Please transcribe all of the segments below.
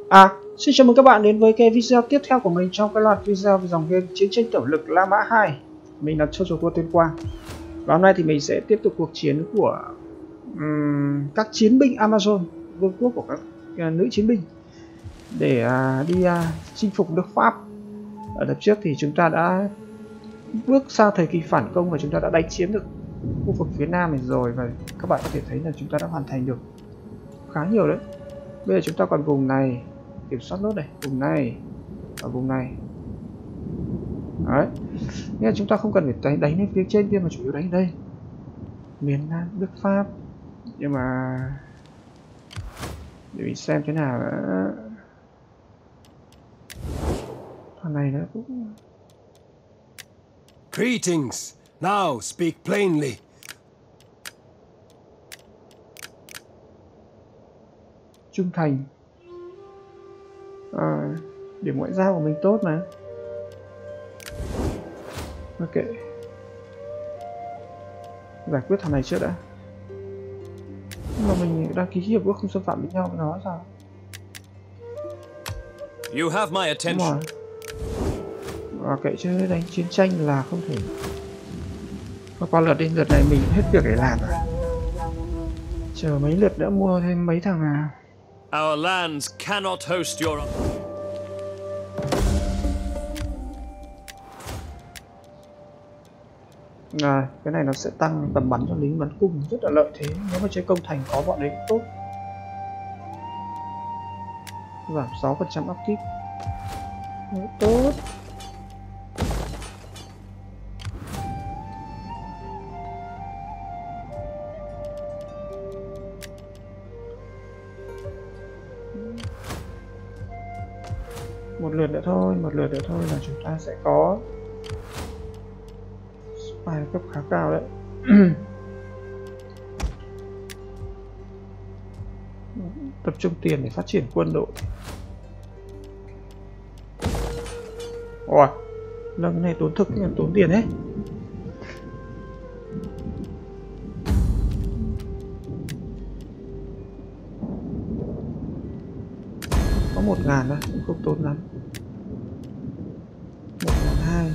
Xin chào mừng các bạn đến với cái video tiếp theo của mình trong cái loạt video về dòng game Chiến tranh tổng lực La Mã 2. Mình là Chojo Tuyên Quang. Và hôm nay thì mình sẽ tiếp tục cuộc chiến của các chiến binh Amazon, vương quốc của các nữ chiến binh để đi chinh phục nước Pháp. Ở tập trước thì chúng ta đã bước sang thời kỳ phản công và chúng ta đã đánh chiếm được khu vực phía Nam này rồi, và các bạn có thể thấy là chúng ta đã hoàn thành được khá nhiều đấy. Bây giờ chúng ta còn vùng này, kiểm soát nốt này, vùng này và vùng này. Đấy, nghĩa là chúng ta không cần phải đánh lên phía trên kia mà chủ yếu đánh đây, miền Nam nước Pháp. Nhưng mà để mình xem thế nào nữa. Thằng này nó cũng Greetings. Now speak plainly. trung thành. Điểm ngoại giao của mình tốt mà. Ok, giải quyết thằng này trước đã. Nhưng mà mình đăng ký hiệp ước không xâm phạm với nhau với nó sao? You have my attention. Ok, chứ đánh chiến tranh là không thể. Qua lượt đi, lượt này mình hết việc để làm rồi. Chờ mấy lượt nữa mua thêm mấy thằng nào. Our lands cannot host your. Cái này nó sẽ tăng tầm bắn cho lính bắn cung, rất là lợi thế. Nếu mà chơi công thành có bọn đấy cũng tốt. Giảm 6% upkeep, tốt. Một lượt nữa thôi là chúng ta sẽ có spy cấp khá cao đấy. Tập trung tiền để phát triển quân đội. Ôi, lần cái này tốn thực nhưng tốn tiền hết. Có 1.000 thôi, cũng không tốn lắm. 1.200.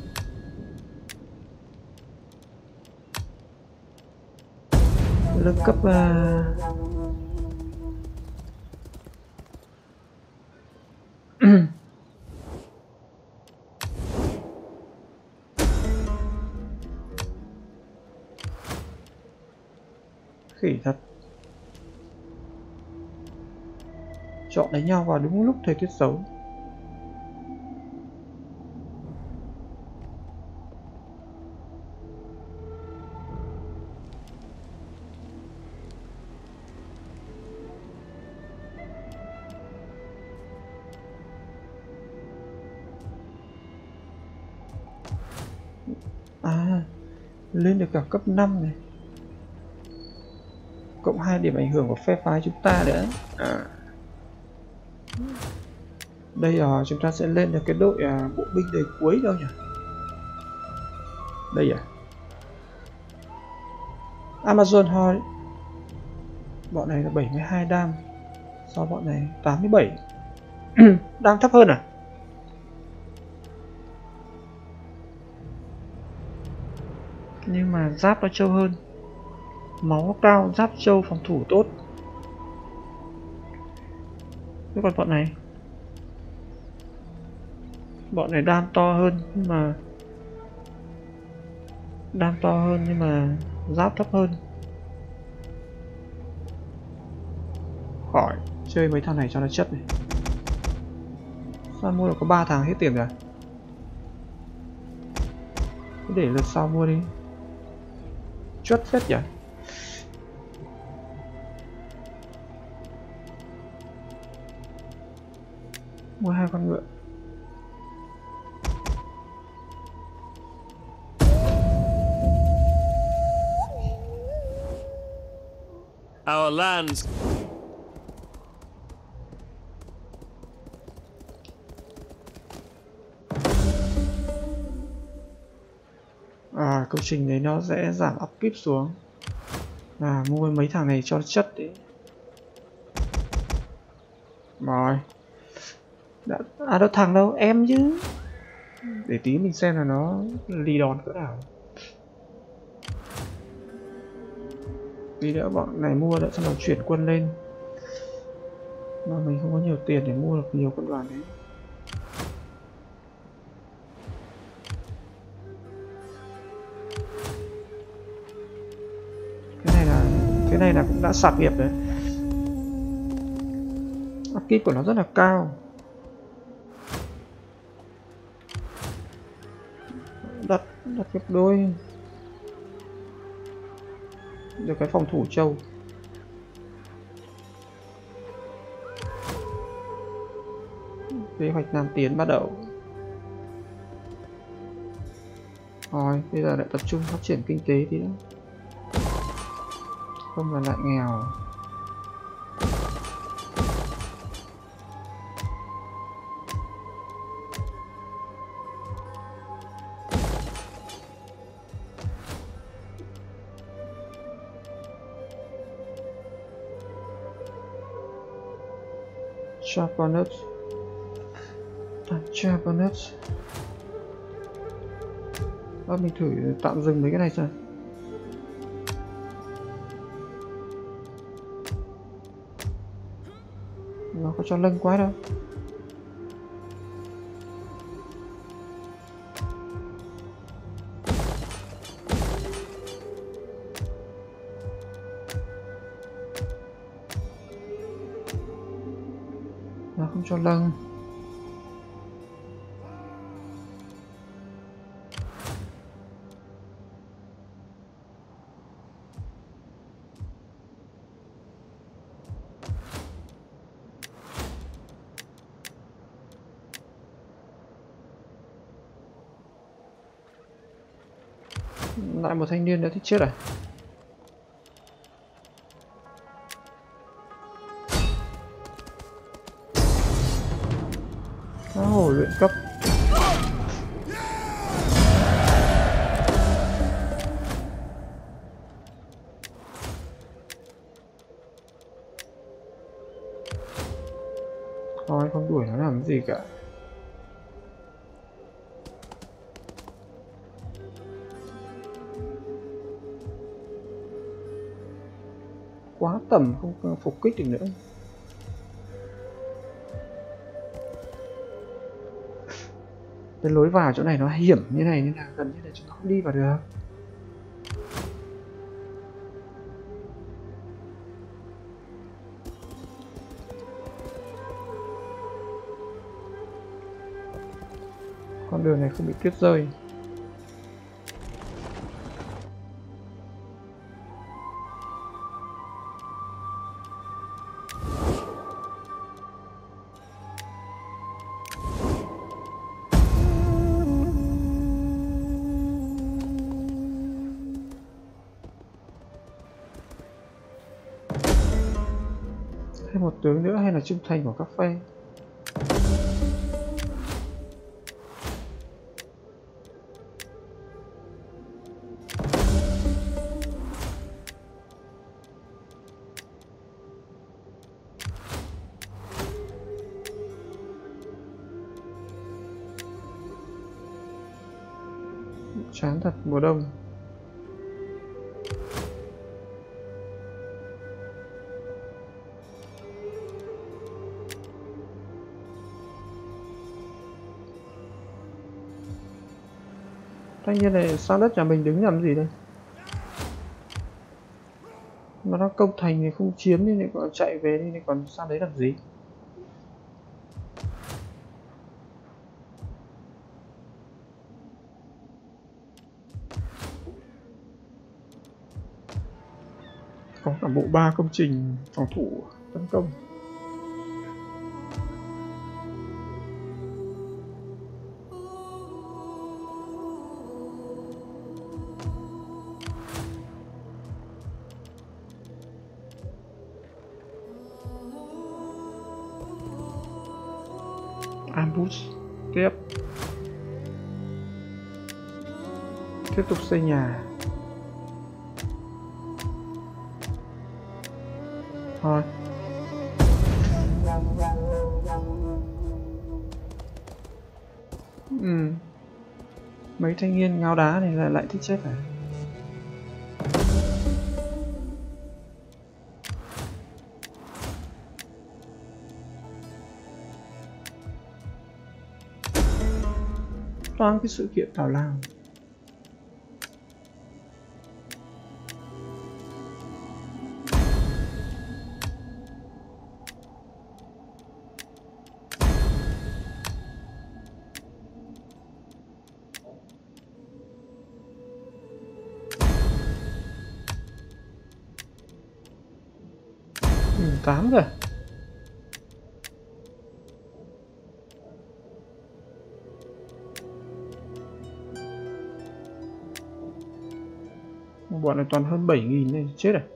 Nâng cấp khỉ thật. Chọn đánh nhau vào đúng lúc thời tiết xấu. Lên được cả cấp 5 này, cộng 2 điểm ảnh hưởng của phe phái chúng ta nữa. Đây chúng ta sẽ lên được cái đội bộ binh đời cuối đâu nhỉ? Đây Amazon Horde. Bọn này là 72 đam, so bọn này 87. Đang thấp hơn à? Nhưng mà giáp nó trâu hơn, máu cao, giáp trâu, phòng thủ tốt. Thế còn bọn này đam to hơn nhưng mà giáp thấp hơn. Khỏi chơi mấy thằng này cho nó chất này. Sao mua được có 3 thằng hết tiền rồi? Cứ để lượt sau mua đi. Chuất phết nhỉ. Mua 2 con ngựa. Our lands. Công trình đấy nó sẽ giảm upkeep xuống. Mua mấy thằng này cho chất đấy. Rồi, Đâu thằng đâu, em chứ. Để tí mình xem là nó lì đòn cỡ nào. Tí nữa bọn này mua đã, xong rồi chuyển quân lên. Mà mình không có nhiều tiền để mua được nhiều quân đoàn đấy. Cái này là cũng đã sạp nghiệp đấy. Upkeep của nó rất là cao. Đặt gấp đôi. Được cái phòng thủ trâu. Kế hoạch Nam Tiến bắt đầu. Rồi, bây giờ lại tập trung phát triển kinh tế tí nữa. Không là lại nghèo. Japanese. Japanese. Mình thử tạm dừng mấy cái này xem. Nó có cho lân quá đâu. Nó không cho lân. Lại một thanh niên nữa thích chết à? Hổ luyện cấp. Thôi không đuổi nó làm gì cả. Quá tầm không phục kích được nữa. Cái lối vào chỗ này nó hiểm như này nên là gần như là chúng nó không đi vào được. Con đường này không bị tuyết rơi. Thêm một tướng nữa hay là trung thành của các phe. Chán thật mùa đông. Thanh niên này sao đất nhà mình đứng làm gì đây? Mà nó công thành thì không chiếm nên lại còn chạy về đi, còn sang đấy làm gì? Có cả bộ 3 công trình phòng thủ tấn công. Ambush tiếp. Tiếp tục xây nhà. Thôi. Mấy thanh niên ngáo đá này là lại thích chết à? Toàn cái sự kiện tào lao. Tám rồi. Bọn này toàn hơn 7.000 này, chết rồi.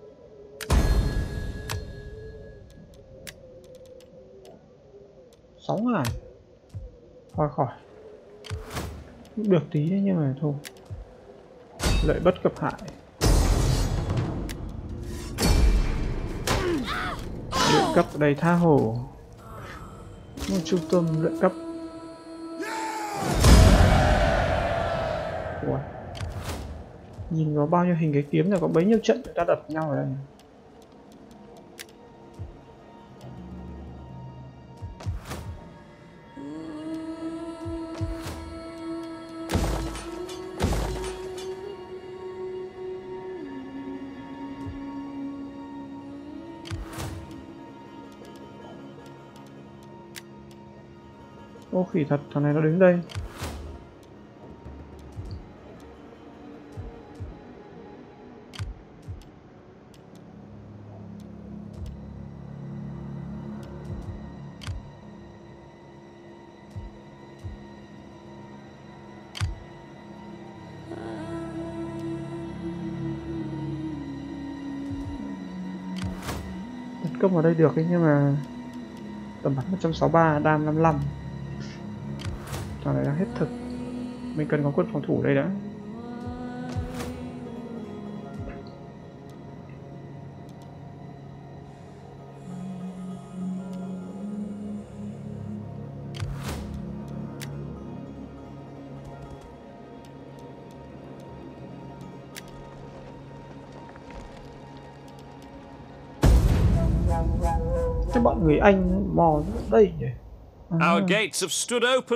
Sóng à? Thôi khỏi. Được tí đấy nhưng mà thôi. Lợi bất cập hại. Luyện cấp ở đây tha hồ. Một trung tâm luyện cấp. Ủa. Nhìn có bao nhiêu hình cái kiếm này, có bấy nhiêu trận người ta đập nhau ở đây. Ô khỉ thật, thằng này nó đứng đây. Tấn công ở đây được ấy, nhưng mà tầm bắn 163, đam 55. Thằng này đang hết thực. Mình cần có quân phòng thủ đây đã. Cái bọn người Anh mò đây nhỉ? Our gates have stood open.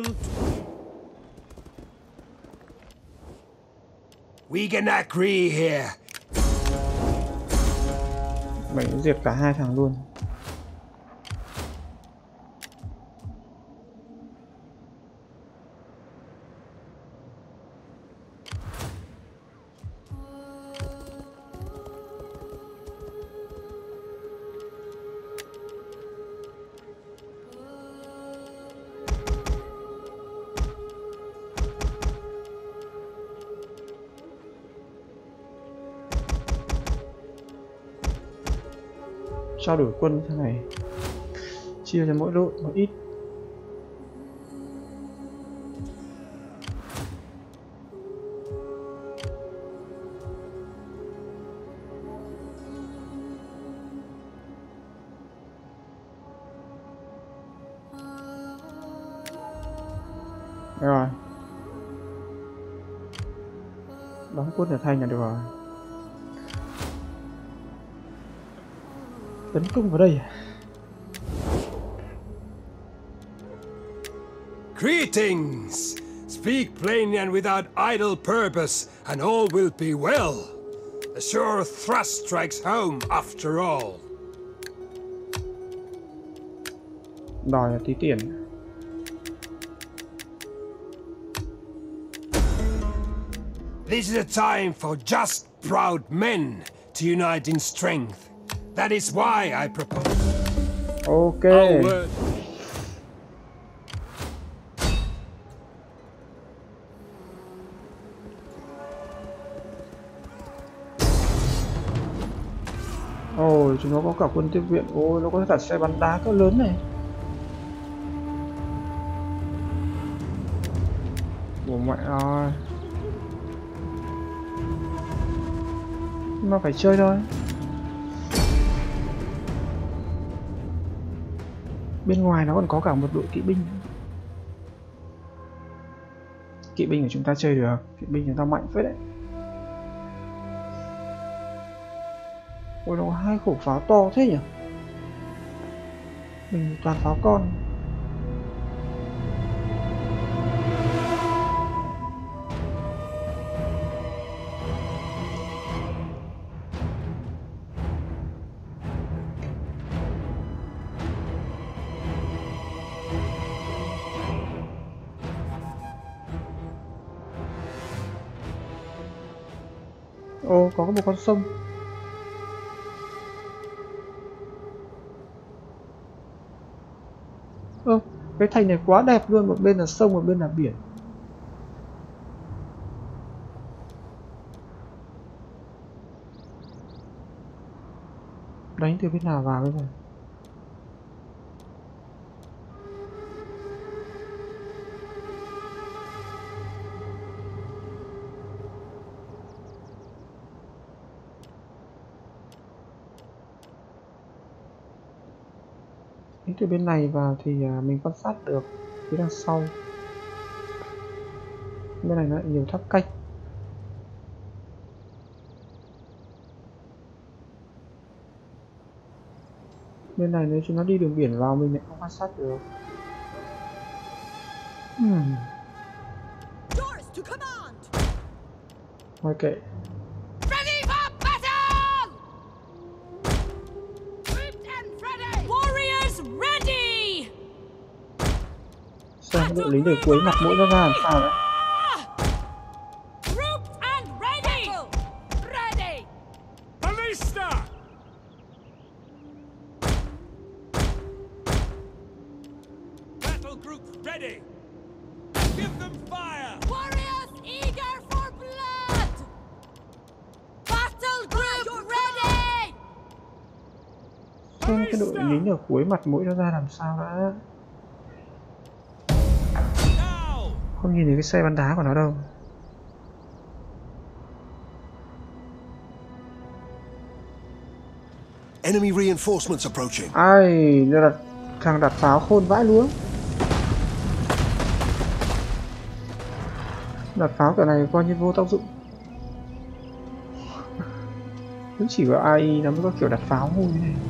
We can agree here. Mình diệt cả hai thằng luôn. Trao đổi quân thế này, chia cho mỗi đội một ít. Rồi, đóng quân ở thành là được rồi. Tấn công vào đây. Greetings! Speak plainly and without idle purpose, and all will be well. A sure thrust strikes home after all. Đòi là tí tiền. This is a time for just, proud men to unite in strength. That is why I propose. Ok. Ôi, chúng nó có cả quân tiếp viện. Ôi, nó có cả xe bắn đá cỡ lớn này. Ủa mẹ ơi. Nó phải chơi thôi. Bên ngoài nó còn có cả một đội kỵ binh. kỵ binh của chúng ta chơi được. Kỵ binh chúng ta mạnh phết đấy. Ôi, nó có 2 khẩu pháo to thế nhỉ? Mình toàn pháo con. Ồ, có một con sông. Ơ, cái thành này quá đẹp luôn, một bên là sông, một bên là biển. Đánh từ bên nào vào bây giờ? Đánh từ bên này vào thì mình quan sát được phía đằng sau. Bên này nó lại nhiều tháp canh. Bên này nếu chúng nó đi đường biển vào mình lại không quan sát được. Thôi kệ. Xem đội lính để cuối mặt mũi nó ra làm sao đấy. Xem cái đội lính ở cuối mặt mũi nó ra làm sao đã. Không nhìn thấy cái xe bắn đá của nó đâu. Enemy reinforcements approaching. Ai, thằng đặt pháo khôn vãi luôn. Đặt pháo kiểu này coi như vô tác dụng. Cũng chỉ có AI nó mới có kiểu đặt pháo ngu như này.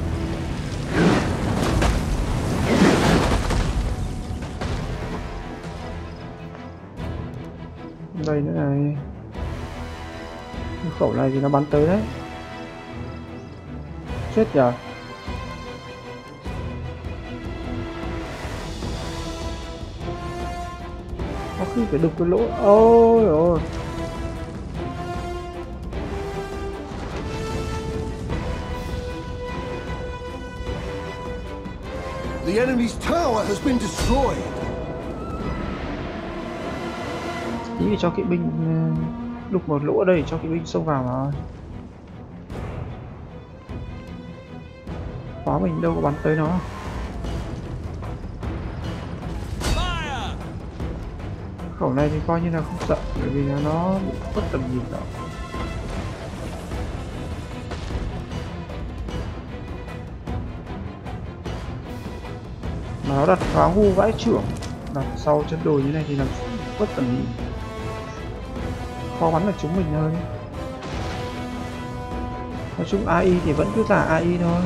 Đây nữa này. Cái khẩu này thì nó bắn tới đấy. Chết giờ. Có khi phải đục cái lỗ. Ôi ôi. The enemy's tower has been destroyed. Ý thì cho kỵ binh đục một lỗ ở đây cho kỵ binh xông vào mà. Pháo mình đâu có bắn tới nó. Khẩu này thì coi như là không sợ bởi vì nó bị khuất tầm nhìn đó. Mà nó đặt pháo ngu vãi chưởng, đặt sau chân đồi như này thì làm khuất tầm nhìn. Khó bắn được chúng mình hơn. Nói chung AI thì vẫn cứ giả AI thôi.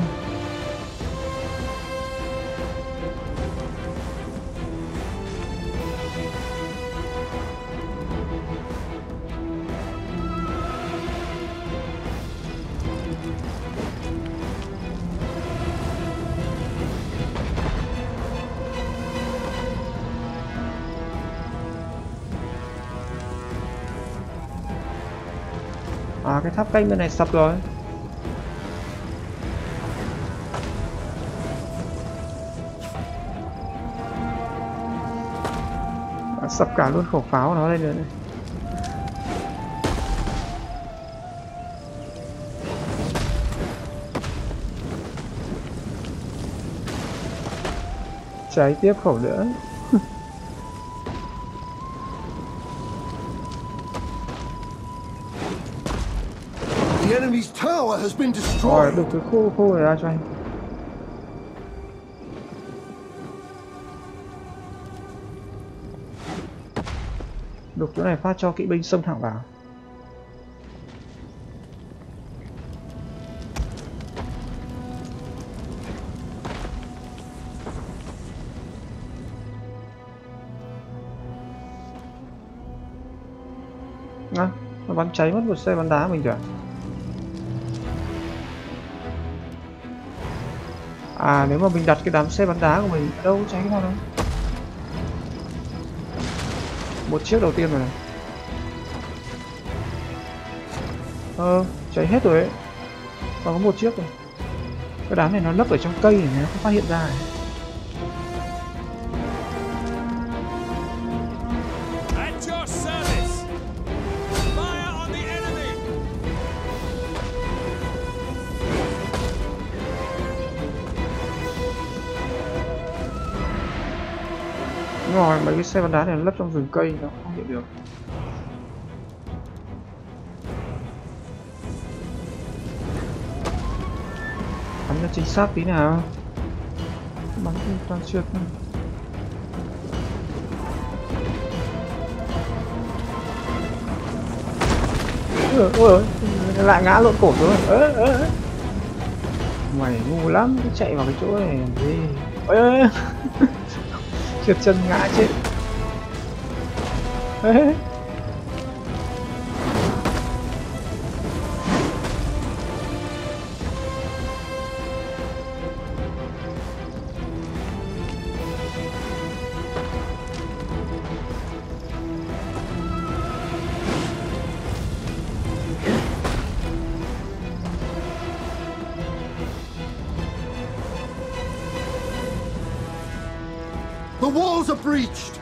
À, cái tháp canh bên này sập rồi. Sập cả luôn khẩu pháo của nó lên nữa này. Cháy tiếp khẩu nữa. The enemy's tower has been Rồi, destroyed. đục cái khu này ra cho anh. Đục chỗ này phát cho kỵ binh xông thẳng vào. À, nó bắn cháy mất một xe bắn đá mình kìa. À, nếu mà mình đặt cái đám xe bắn đá của mình đâu cháy cái nào đâu. Một chiếc đầu tiên rồi này. Cháy hết rồi ấy. Còn có một chiếc rồi. Cái đám này nó lấp ở trong cây này, nó không phát hiện ra này. Đúng rồi, mấy cái xe bắn đá này nó lấp trong rừng cây, nó không hiện được. Bắn cho chính xác tí nào. Bắn toàn trượt. Ôi, lại ngã lộn cổ rồi. Mày ngu lắm, cứ chạy vào cái chỗ này làm gì. Ôi. Trượt chân ngã chết. The walls are breached!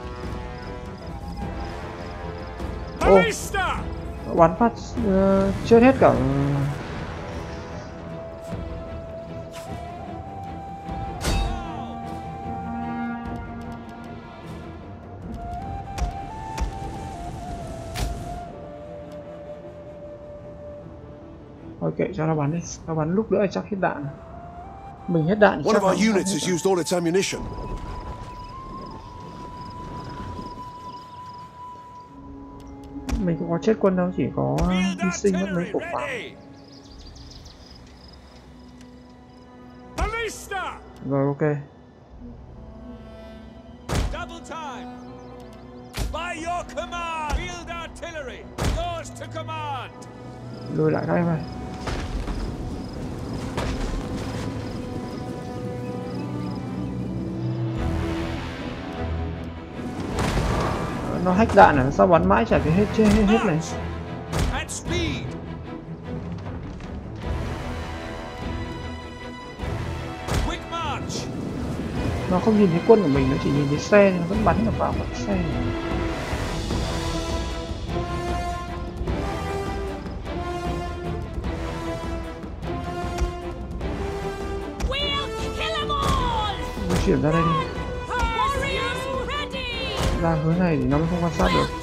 Bắn phát chết hết cả. Ok, cho nó bắn đi. Nó bắn lúc nữa chắc hết đạn. Mình hết đạn. One of our units has used all its ammunition. Mình cũng có chết quân đâu, chỉ có hy sinh mất mấy cục pháo. Rồi ok. Lùi lại các em ơi. Nó hack đạn à? Sao bắn mãi chả thấy hết này. Nó không nhìn thấy quân của mình, nó chỉ nhìn thấy xe, nó vẫn bắn được vào mặt xe này. Chuyển ra đây đi. Ra hướng này thì nó mới không quan sát được.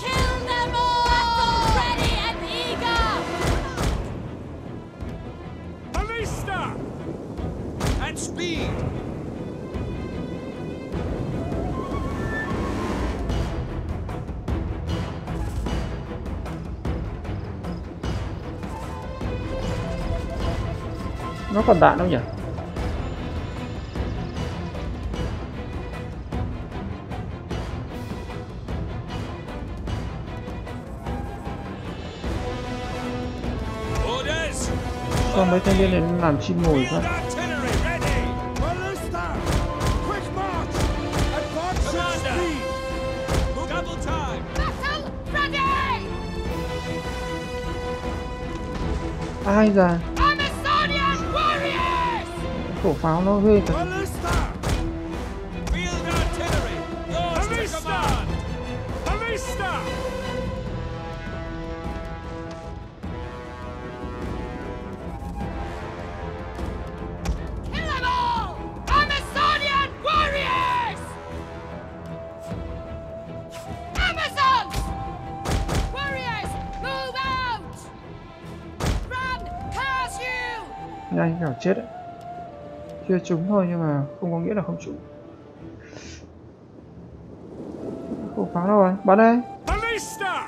Nó còn đạn đâu nhỉ? Còn mấy thanh niên này làm chim ngồi quá. Ai ra? Khẩu pháo nó ghê thật. Nhanh kiểu chết đấy. Chưa trúng thôi nhưng mà không có nghĩa là không trúng. Khẩu pháo đâu rồi? Bắn đây. Ballista!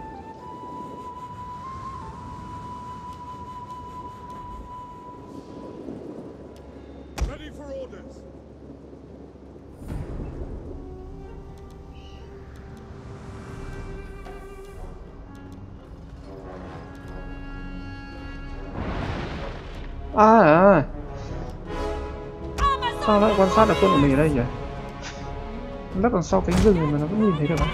Ready for orders. Sao lại quan sát được quân của mình ở đây nhỉ? Nó còn sau cánh rừng mà nó vẫn nhìn thấy được à?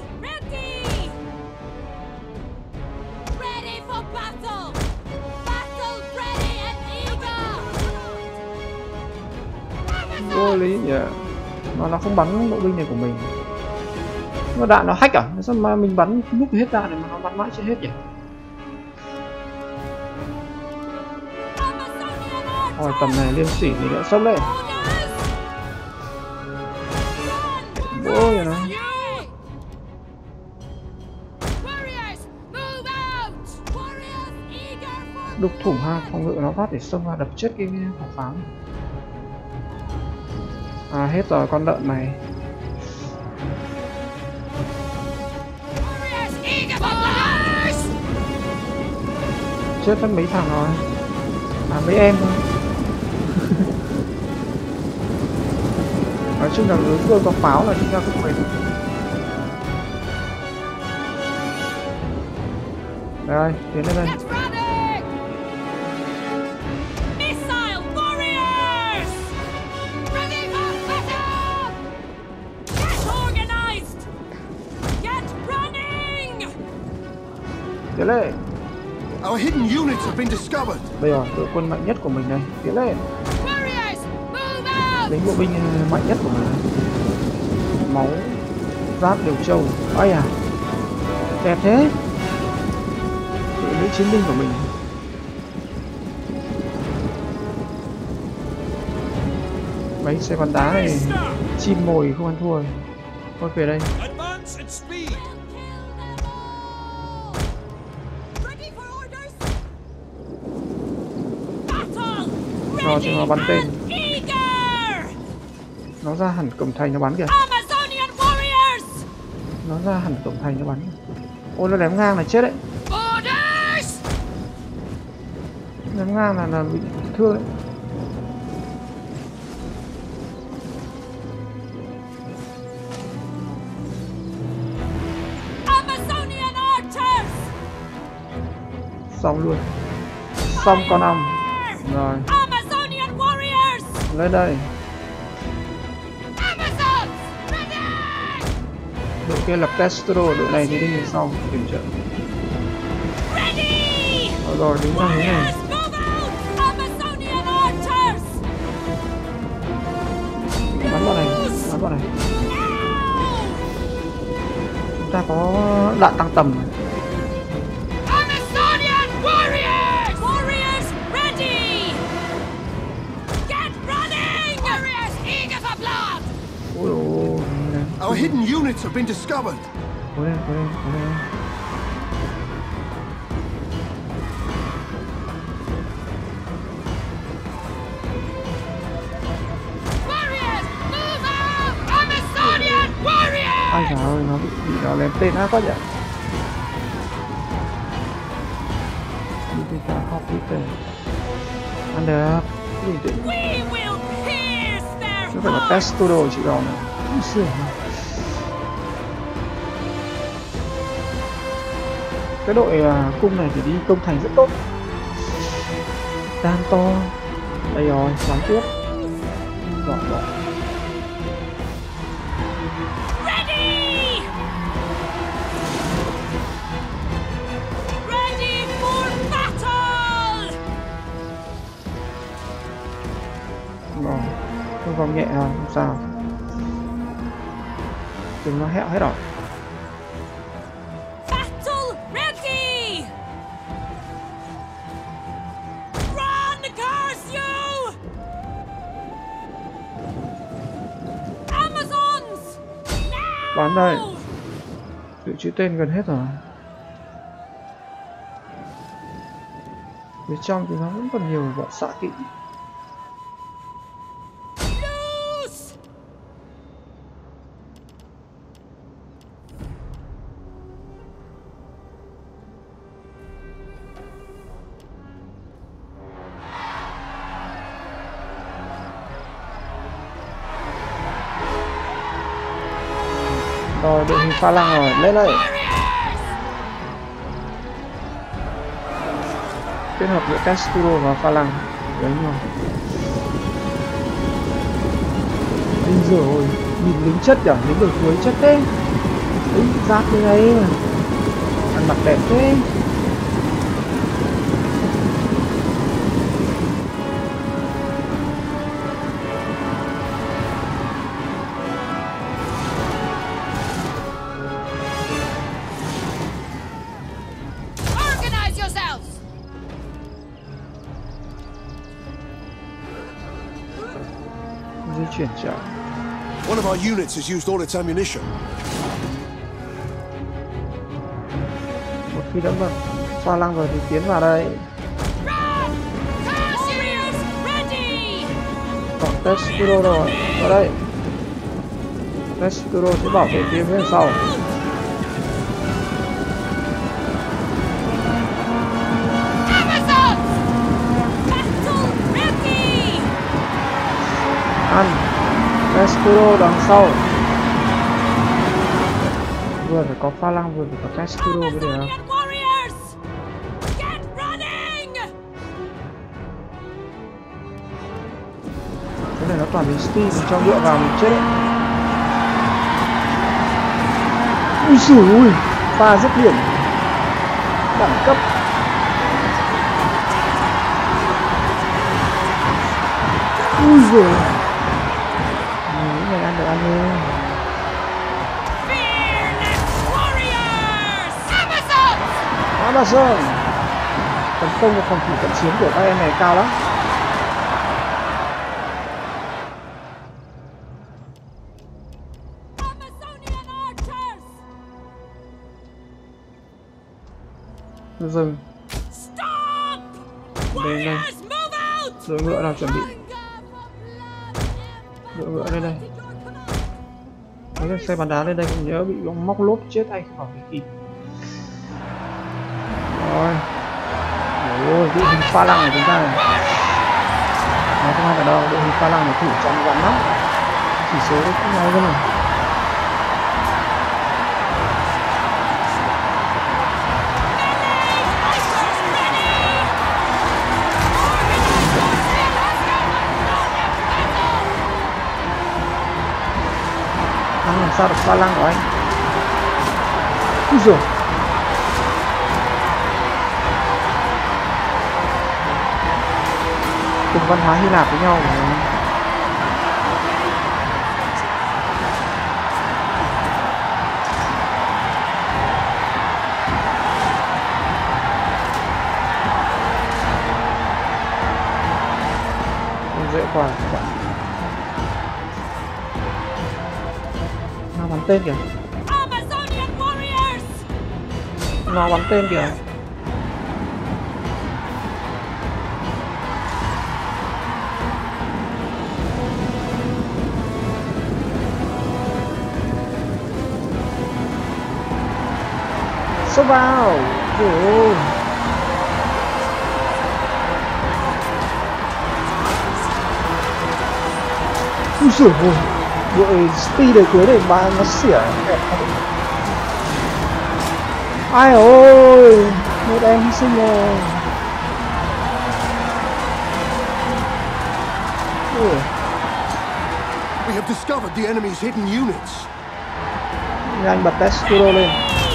Vô lý nhỉ? Mà nó không bắn bộ binh này của mình. Mà đạn nó hack à? Sao mà mình bắn lúc hết đạn này mà nó bắn mãi chưa hết nhỉ? Ôi tầm này liêm sỉ thì đã sốc lên. Bố vậy nó. Đục thủng ha, phòng ngự nó phát để xông vào đập chết cái hỏa pháo. À hết rồi con lợn này. Chết mất mấy thằng rồi. À mấy em thôi. Nói chung là đối phương có pháo là chúng ta không phải. Đây, tiến lên đây. Tiến lên. Our hidden units have been discovered. Bây giờ đội quân mạnh nhất của mình đây, tiến lên. Lính bộ binh mạnh nhất của mình này. Máu giáp đều trâu. Ây à, đẹp thế. Đội nữ chiến binh của mình. Mấy xe bắn đá này chim mồi không ăn thua. Thôi về đây. Cho nó bắn tên. Nó ra hẳn cổng thành nó bắn kìa. Nó ra hẳn cổng thành nó bắn. Ôi nó ném ngang là chết đấy. Ném ngang là bị thương đấy. Xong luôn. Xong con ong. Rồi. Lên đây. Đội kia là Pestro, đội này thì đi sau kiểm trợ. Rồi đứng ra thế này. Bắn vào này, bắn vào này. Chúng ta có đạn tăng tầm. Our hidden units have been discovered. Cố lên, cố lên, cố lên. Ai trời ơi, nó bị nó lém tên á quá nhỉ. Đi ta học đi tên. Ăn được. Gì thế? Nó phải là Pestro chị đó này. Xưa cái đội cung này thì đi công thành rất tốt. Đam to. Đây rồi, xoắn tiếp. Rồi rồi. Rồi, không vòng nhẹ rồi, không sao. Đừng nó hẹo hết rồi. Bắn đây. Dự trữ tên gần hết rồi. Phía trong thì nó vẫn còn nhiều bọn xạ kỵ. Rồi đội hình pha lăng rồi, lên đây. Kết hợp giữa Casturo và pha lăng. Đấy rồi. Ôi giời ơi, nhìn lính chất à, lính đường cuối chất thế. Đấy, giáp như này. Ăn mặc đẹp thế. Di chuyển chậm. One of our units has used all its ammunition. Một khi đã vào pha lăng rồi thì tiến vào đây. Còn Testuro rồi, vào đây. Testuro sẽ bảo vệ phía bên sau. Ăn Testuro đằng sau. Vừa phải có pha lăng vừa phải có Testuro mới được. Cái này nó toàn đến Steve, mình cho ngựa vào mình chết đấy. Ui dồi ôi, pha rất điểm. Đẳng cấp. Ui dồi. Những người ăn được ăn đi. Amazon. Tấn công và phòng thủ cận chiến của các em này cao lắm. Dừng. Đây đây. Đội ngựa nào chuẩn bị. Đội ngựa lên đây. Lấy cái xe bắn đá lên đây, không nhớ bị móc lốp chết anh không phải kịp. Rồi. Ôi, đội hình pha lăng của chúng ta này. Nó không phải đâu, đội hình pha lăng này thủ trong gắn lắm. Chỉ số nó cũng nói thế này. Ăn làm sao được pha lăng của anh. Úi dồi. Cùng văn hóa Hy Lạp với nhau mà. Không dễ quá các bạn. Nó bắn tên kìa. Nó bắn tên kìa. Số vào. Ủa. Úi dồi ôi. Đội speed ở cuối này mà nó xỉa. Ai ơi. Một em hy sinh rồi. We have discovered the enemy's hidden units. Nhanh bật Testuro lên.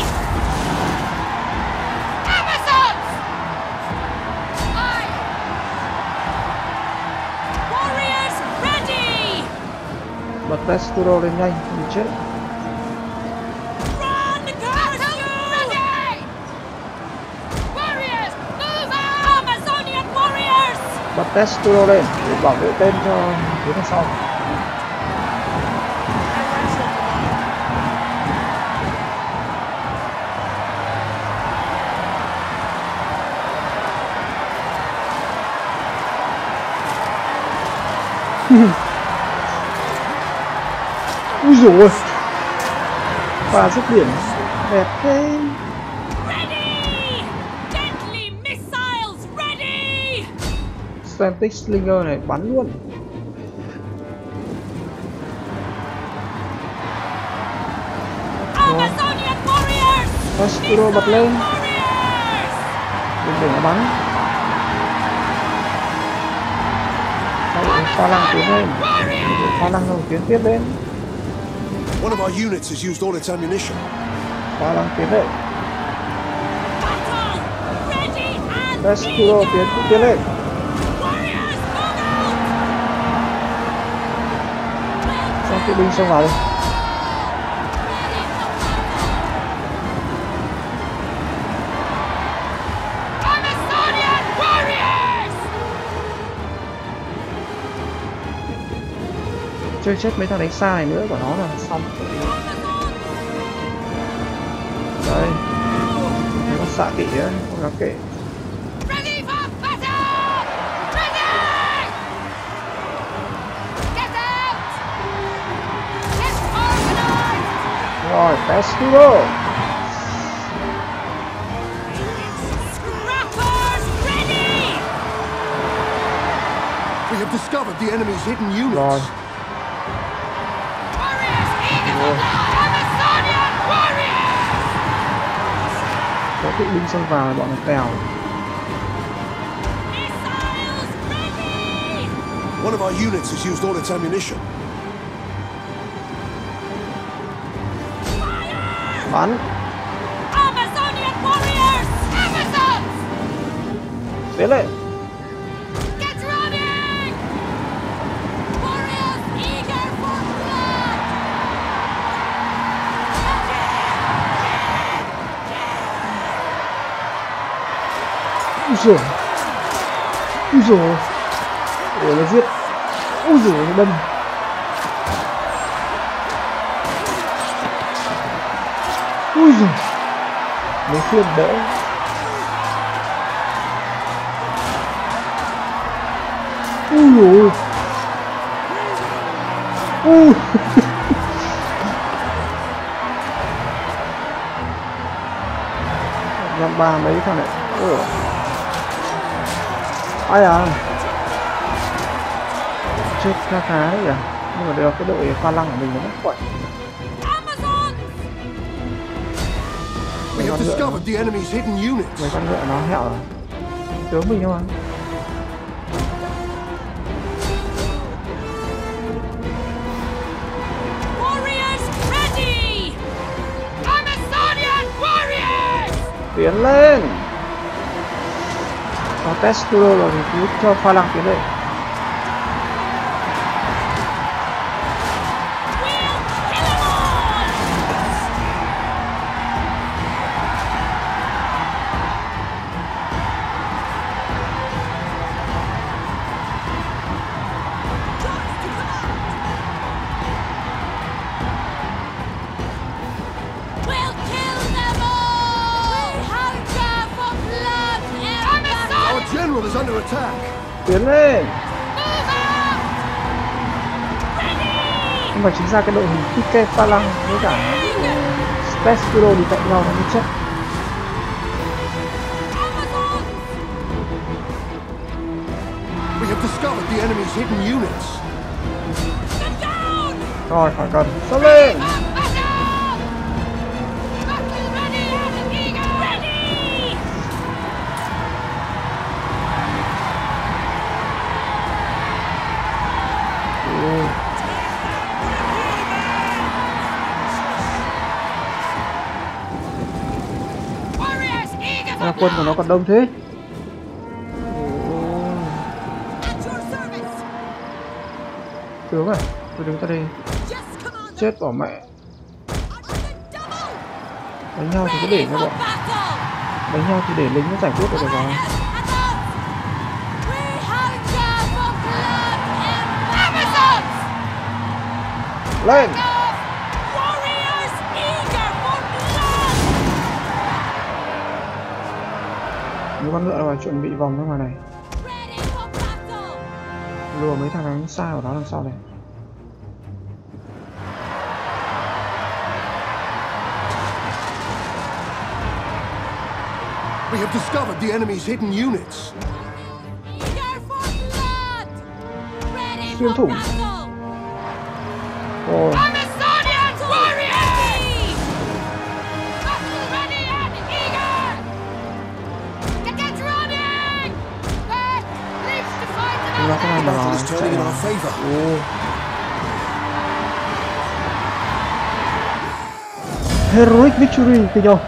Bật Testuro lên nhanh, mình chết. Bật Testuro lên để bảo vệ tên cho phía đằng sau. Úi dồi ôi. Pha dứt điểm đẹp thế. Stantic Slinger này bắn luôn. Destro bật lên. Đừng để nó bắn. Pha lăng tiến lên. Pha lăng rồi tiến tiếp lên. One of our units has used all its ammunition. Pha lăng tiến lên. Destro tiến lên. Xong kỵ binh xông vào đi. Chơi chết mấy thằng đánh xa này nữa của nó là xong. Đây, thấy con xạ kỵ ấy, con gà kệ. Rồi, Destro. We have discovered the enemy's hidden units. Rồi. Có kỵ binh xông vào là bọn nó tèo. One of our units has used all its ammunition. Bắn. Amazonian warriors! Amazons! Tiến lên. Get ready! Warriors eager for blood! Úi giời. Úi giời. Ủa nó giết. Úi giời nó đâm. Ui giời. Mấy phiên đỡ. Ui dồi. Ui. Năm ba mấy thằng này. Ôi. Ai à. Chết khá khá đấy à. Nhưng mà được cái đội pha lăng của mình nó rất quậy. We have discovered the enemy's hidden units. Mấy con ngựa nó hẹo rồi. Tướng mình thôi mà. Warriors ready! Amazonian warriors! Tiến lên. Có Destro rồi thì cứ cho pha lăng tiến lên. Tiến lên. Nhưng mà chính ra cái đội hình Pike pha lăng với cả Destro đi cạnh nhau nó mới chết. We have discovered the enemy's hidden units. Rồi khỏi cần. Xông lên. Quân của nó còn đông thế. Tướng à, tôi đứng ra đây. Chết bỏ mẹ. Đánh nhau thì cứ để cho bọn. Đánh nhau thì để lính nó giải quyết được rồi. Lên. Mấy con ngựa là chuẩn bị vòng ra ngoài này. Lùa mấy thằng đánh xa ở đó đằng sau này. We have discovered the enemy's hidden units. Xuyên thủng. Rồi. Là thế này mà Battle is chạy turning in à? our favor. Ồ. Heroic victory kinh không?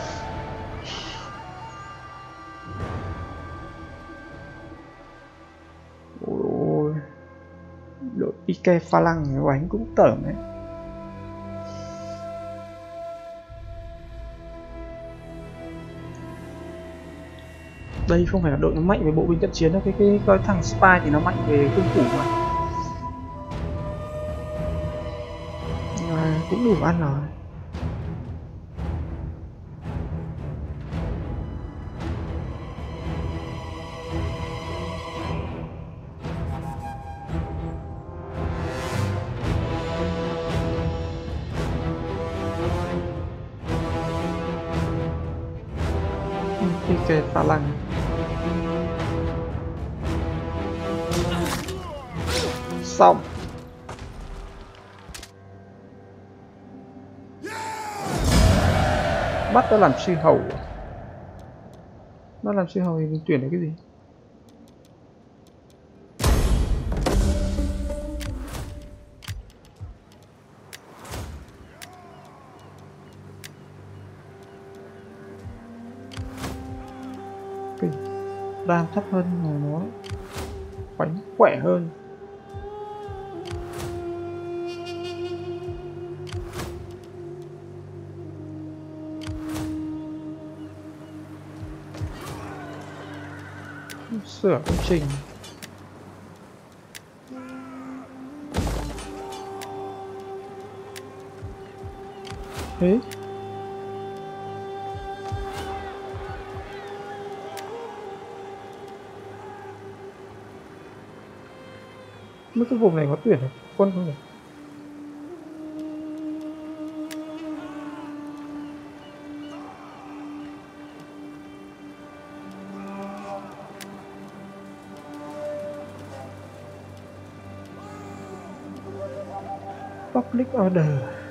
Ôi, đội Ike pha lăng đánh cũng tởm đấy. Đây không phải là đội nó mạnh về bộ binh cận chiến đâu, cái thằng Spy thì nó mạnh về cung thủ mà. À, cũng đủ ăn rồi. Ike pha lăng. Xong. Bắt nó làm sư hầu. Nó làm sư hầu thì mình tuyển được cái gì? Cái đam thấp hơn mà nó đánh khỏe hơn. Sửa công trình. Thế mấy cái vùng này có tuyển được quân không nhỉ? Public order.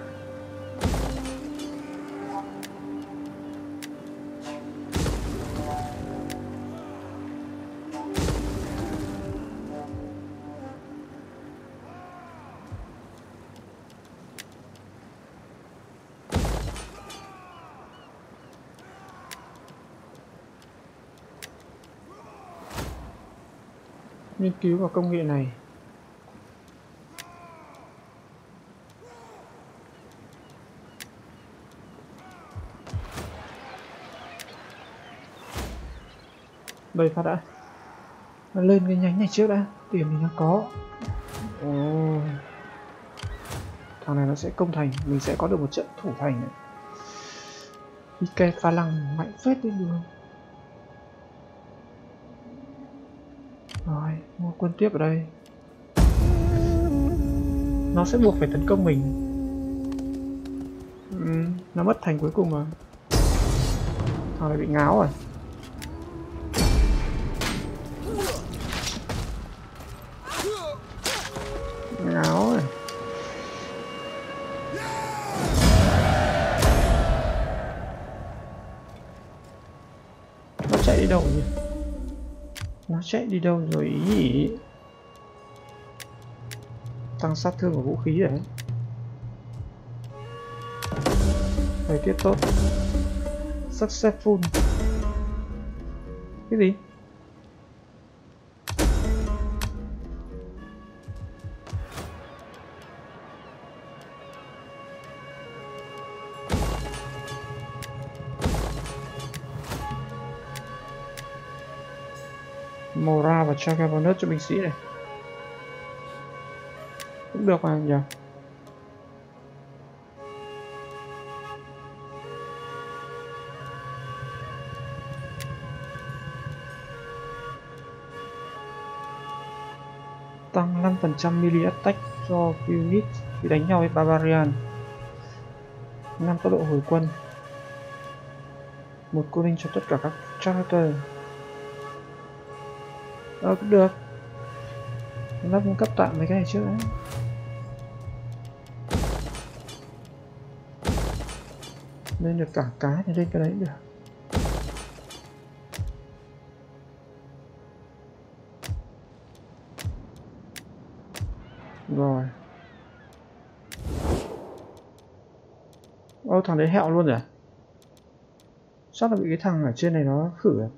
Nghiên cứu vào công nghệ này. Đây phát đã. Lên cái nhánh này trước đã. Tiền thì nó có. Ồ. Thằng này nó sẽ công thành. Mình sẽ có được một trận thủ thành này. Ike pha lăng mạnh phết lên đường. Rồi, mua quân tiếp ở đây. Nó sẽ buộc phải tấn công mình. Nó mất thành cuối cùng mà. Thằng này bị ngáo rồi. Ngáo rồi. Nó chạy đi đâu nhỉ? Nó chạy đi đâu rồi ý? Tăng sát thương của vũ khí đấy. Thời tiết tốt. Successful. Cái gì? Mora và cho bonus cho binh sĩ này cũng được mà nhỉ. Tăng 5% melee attack cho unit khi đánh nhau với Barbarian. 5 tốc độ hồi quân. 1 cooling cho tất cả các character. Cũng được. Nó cung cấp tạm mấy cái này trước đấy. Lên được cả cái thì lên cái đấy được. Rồi. Ô, thằng đấy hẹo luôn rồi à? Chắc là bị cái thằng ở trên này nó khử à?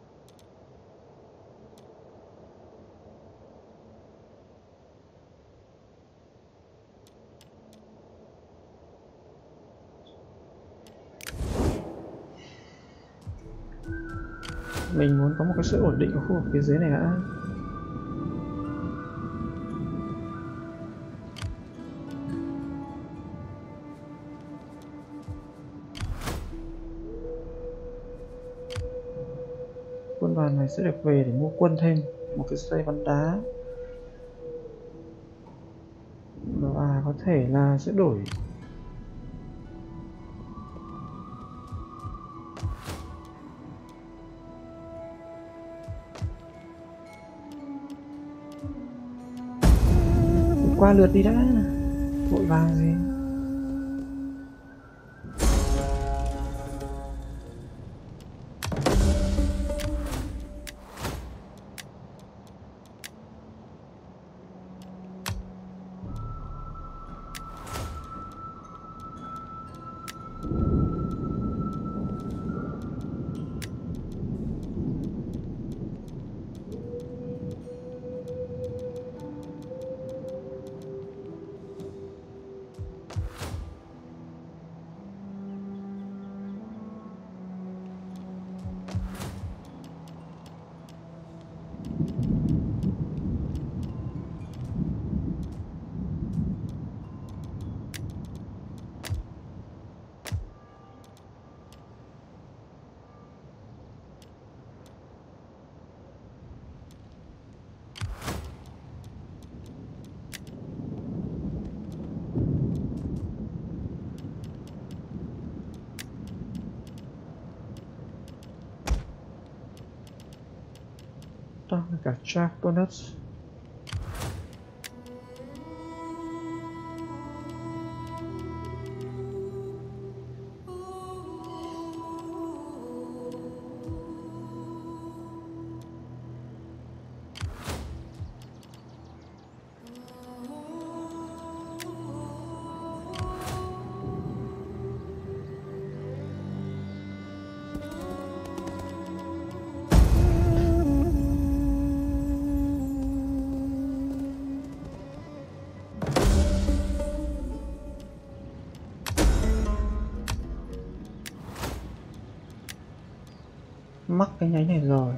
Mình muốn có một cái sự ổn định ở khu vực phía dưới này đã. Quân đoàn này sẽ được về để mua quân thêm một cái dây bắn đá. Và có thể là sẽ đổi qua lượt đi đã, vội vàng gì. Tăng cả Jack Donuts. Mắc cái nháy này rồi.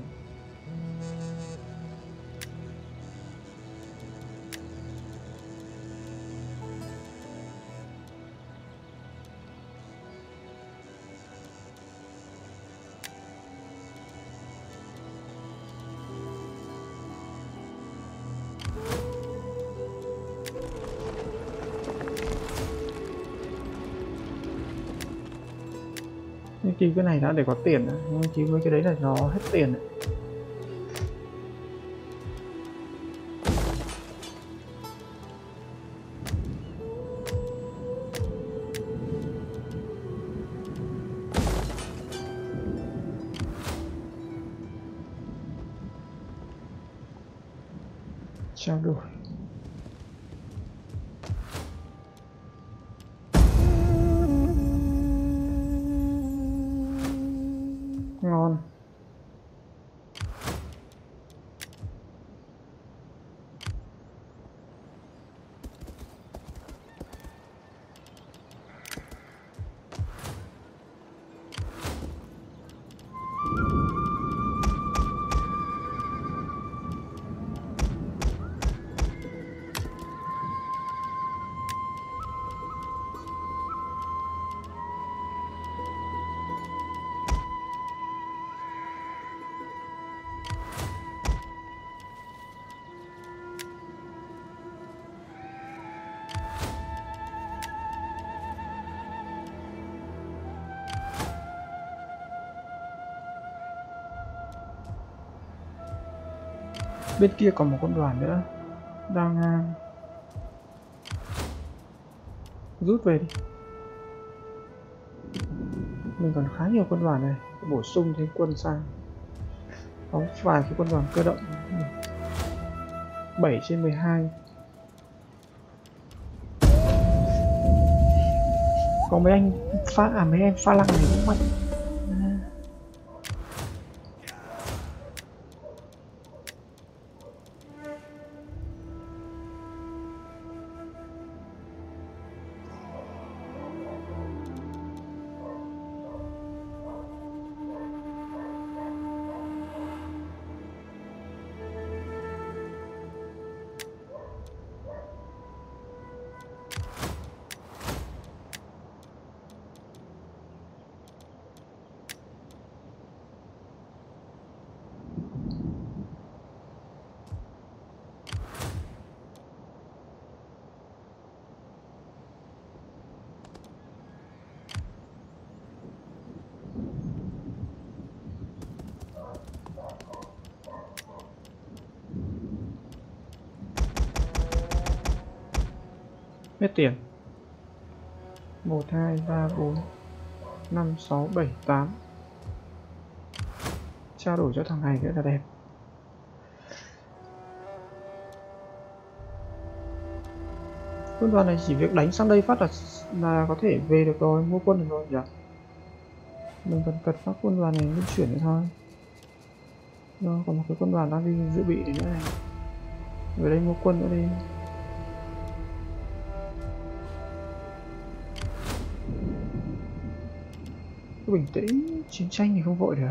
Nghiên cứu cái này đã để có tiền, nghiên cứu mấy cái đấy là nó hết tiền đấy. Trao đổi. Ngon. Bên kia còn một quân đoàn nữa đang rút về đi. Mình còn khá nhiều quân đoàn này, bổ sung thêm quân sang, có vài cái quân đoàn cơ động. 7/12. Có mấy anh mấy em pha lăng này cũng mạnh. Hết tiền. 1, 2, 3, 4, 5, 6, 7, 8. Trao đổi cho thằng này cái là đẹp. Quân đoàn này chỉ việc đánh sang đây phát là có thể về được rồi, mua quân được rồi nhỉ. Mình cần phát quân đoàn này di chuyển nữa thôi. Nó còn một cái quân đoàn đang đi dự bị nữa này. Về đây mua quân nữa đi. Cứ bình tĩnh, chiến tranh thì không vội được.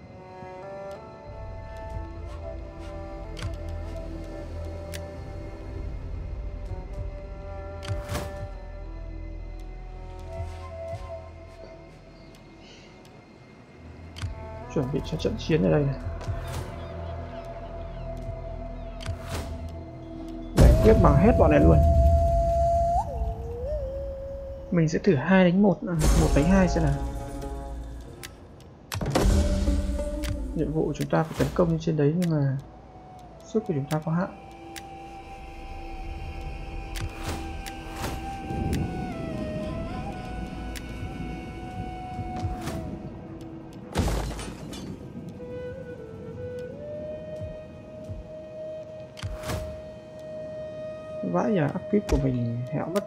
Chuẩn bị cho trận chiến ở đây này. Giải quyết bằng hết bọn này luôn. Mình sẽ thử 2 đánh 1, 1 đánh 2 xem nào. Nhiệm vụ của chúng ta phải tấn công lên trên đấy nhưng mà sức của chúng ta có hạn. Vãi nhờ, upkeep của mình hẹo mất.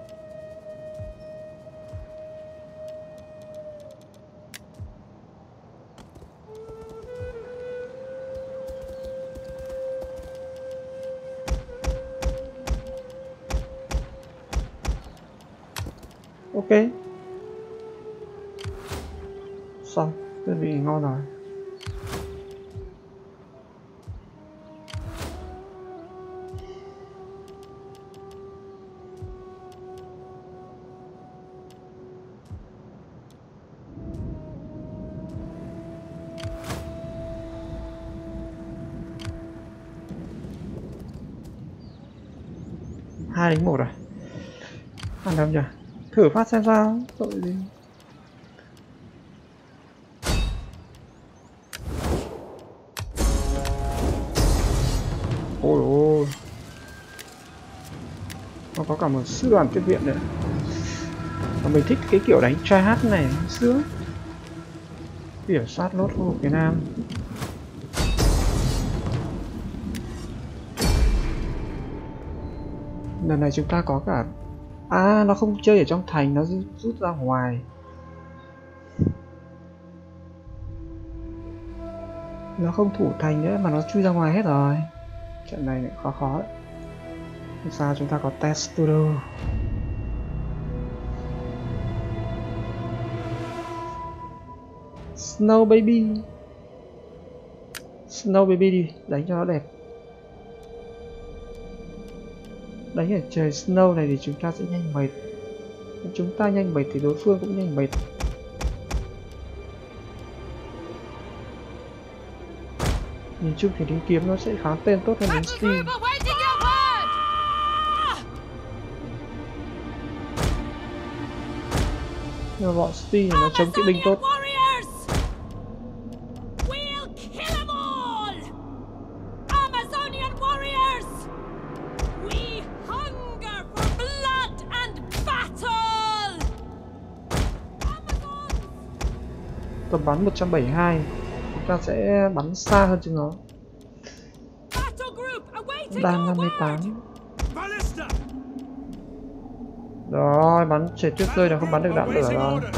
Ok. Xong, đơn vị ngon rồi. Hai đánh 1 rồi. Ăn đâm chưa? Thử phát xem sao, tội gì. Ôi ôi. Nó có cả một sư đoàn tiếp viện nữa. Và mình thích cái kiểu đánh tryhard này, sướng. Kiểm soát lốt khu vực phía Nam. Lần này chúng ta có cả... À, nó không chơi ở trong thành, nó rút ra ngoài. Nó không thủ thành nữa mà nó chui ra ngoài hết rồi. Trận này lại khó đấy. Không sao, chúng ta có Testudo. Snow Baby. Snow Baby đi, đánh cho nó đẹp. Đánh ở trời Snow này thì chúng ta sẽ nhanh mệt. Nếu chúng ta nhanh mệt thì đối phương cũng nhanh mệt. Nhìn chung thì lính kiếm nó sẽ kháng tên tốt hơn lính Steel. Nhưng mà bọn Steel nó chống kỵ binh tốt. Tầm bắn 172, chúng ta sẽ bắn xa hơn chúng nó. Đan 58. Rồi, bắn chết tuyết rơi là không bắn được đạn lửa Awaiting rồi. orders.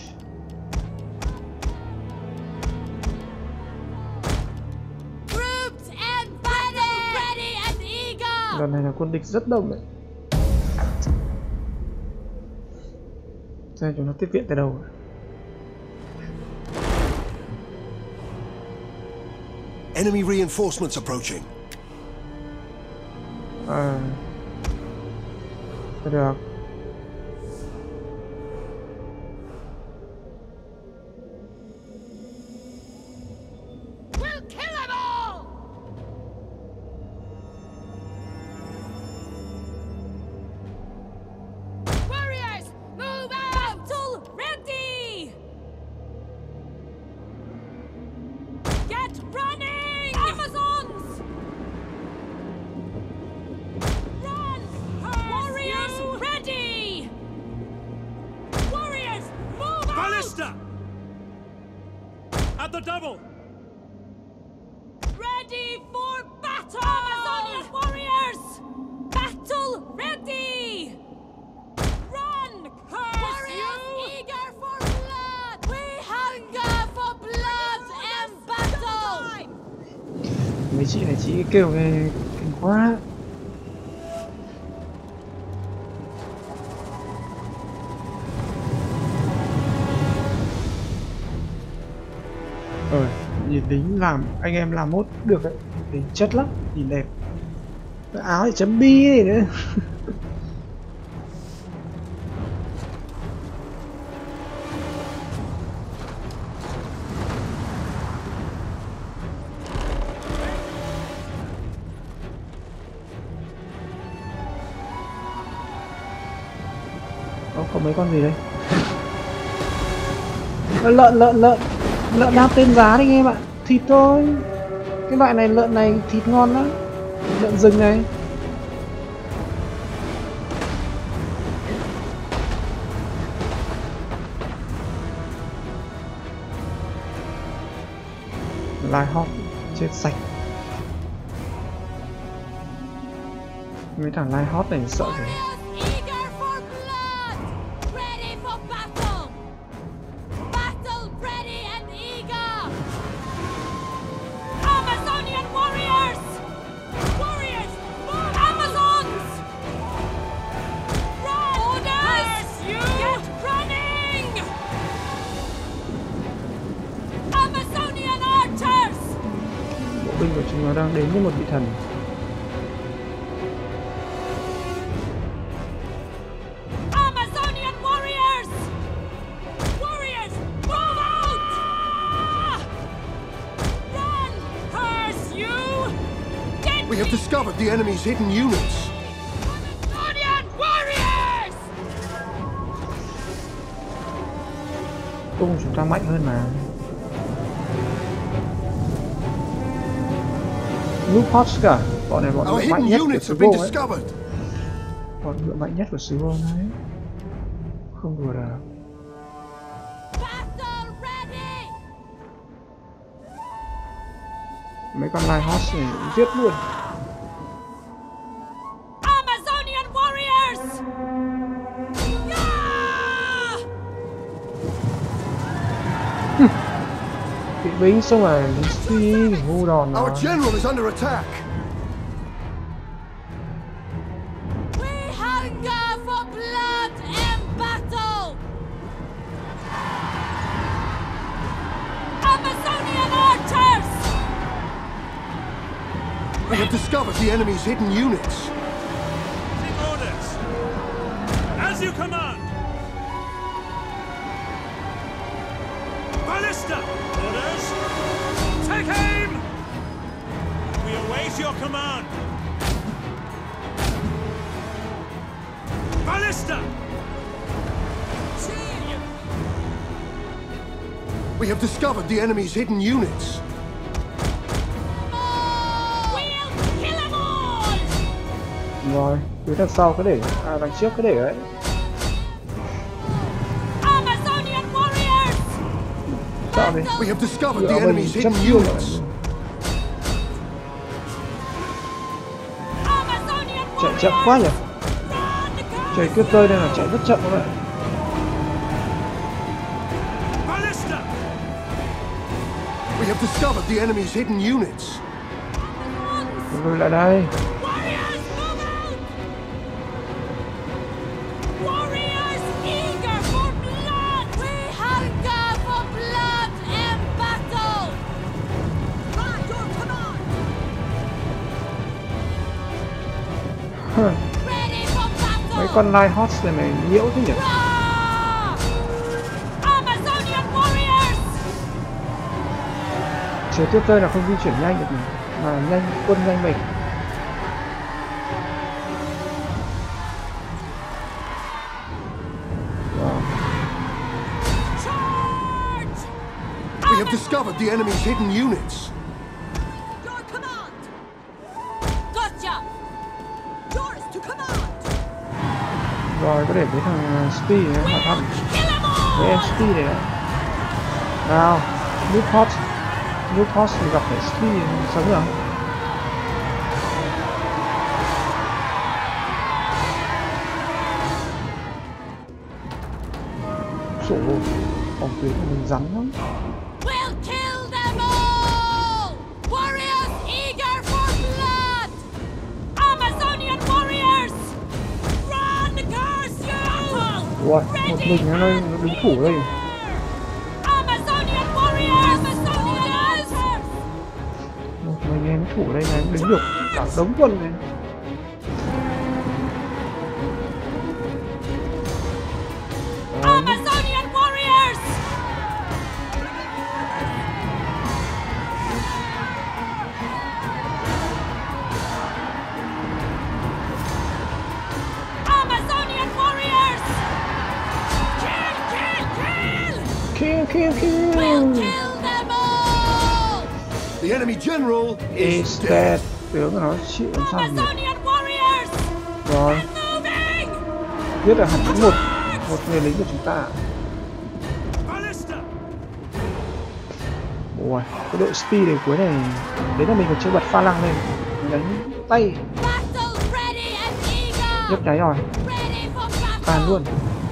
Troops and battle ready and eager. Lần này là quân địch rất đông đấy. Xem chúng nó tiếp viện từ đâu. Enemy reinforcements approaching. À, được. We'll kill them all. Warriors, move out. Battle ready. Get running. Amazons. Run. Warriors ready. Warriors, move out. Ballista! At the double! Ready for battle! Amazonian warriors! Battle ready! Run, curse warriors you! Eager for blood! We hunger for blood and battle! Mấy chị này chị kêu nghe kinh quá. Nhìn lính làm, anh em làm mốt được đấy, lính chất lắm, nhìn đẹp. Cái áo thì chấm bi này nữa. Có mấy con gì đây? Lợn đang tên giá đấy anh em ạ. Thịt thôi. Cái loại này, lợn này thịt ngon lắm. Lợn rừng này. Lai hot chết sạch. Mấy thằng lai hot này sợ rồi. Eager for blood! Ready for battle! Battle ready and eager! Amazonian warriors! Warriors, move! Amazons! Run! Orders! You! Get running! Amazonian archers! Bộ binh của chúng nó đang đến với một vị thần. Amazonian warriors! Warriors, move out! Run, curse you! Get We have discovered the enemy's hidden units. Amazonian warriors! Tung chúng ta mạnh hơn mà. Noob Hots cả. Bọn này bọn Our ngựa mạnh hidden nhất của units xứ have been vô ấy. discovered. Bọn ngựa mạnh nhất của xứ vô đấy. Không đùa được. Battle ready! Mấy con Lai Hot này giết luôn. Amazonian warriors! Yeah! Kỵ binh xong rồi lính suy ngu đòn nó. Our general is under attack. We hunger for blood and battle! Amazonian archers! We have discovered the enemy's hidden units. Take orders! As you command! Ballista! Orders! Take aim! We await your command! Ballista! We have discovered the enemy's hidden units. We'll kill them all! Rồi, phía đằng sau cứ để, à đằng trước cứ để đấy. Amazonian warriors! Sợ đi. We have discovered the Ngựa enemy's mình hidden chấp chiêu units. Amazonian chạy warriors! chậm quá nhỉ. Run, Trời tuyết rơi nên là chạy rất chậm các bạn. We have discovered the enemy's hidden units. Lùi lại đây. Warriors, move out! Warriors eager for blood! We hunger for blood and battle! By your command! Ready for battle! Mấy con Night Horse này mày nhiễu thế nhỉ? Roar! Amazonian warriors! Trời tuyết rơi là không di chuyển nhanh được mà nhanh, quân nhanh mình. Charge! We have discovered the enemy's hidden units. Your command! Gotcha! Yours to command! Rồi có để với thằng Speed này hỏi thăm Kill them với em all! Speed này. Nào, New Horse thì gặp phải Speed sống rồi. Sổ phòng tuyến của mình rắn lắm. We'll kill them all! Warriors eager for blood! Amazonian warriors! Run, curse you! Ui, một mình nó đứng thủ đây. Amazonian warriors! Amazonians! Một mình em thủ đây này, đứng được cả đống quân này. Amazonian warriors! Amazonian warriors! Kill! Kill! We'll kill them all! The enemy general Is is dead. dead. Tướng của nó chịu làm sao nhỉ? Amazonian warriors! Rồi, Moving! biết là hẳn có một người lính của chúng ta. Ui, cái đội Speed này cuối này, đấy là mình còn chưa bật pha lăng lên, mình đánh tay Battle ready and eager! nhấp nháy rồi, Ready for tàn battle! luôn.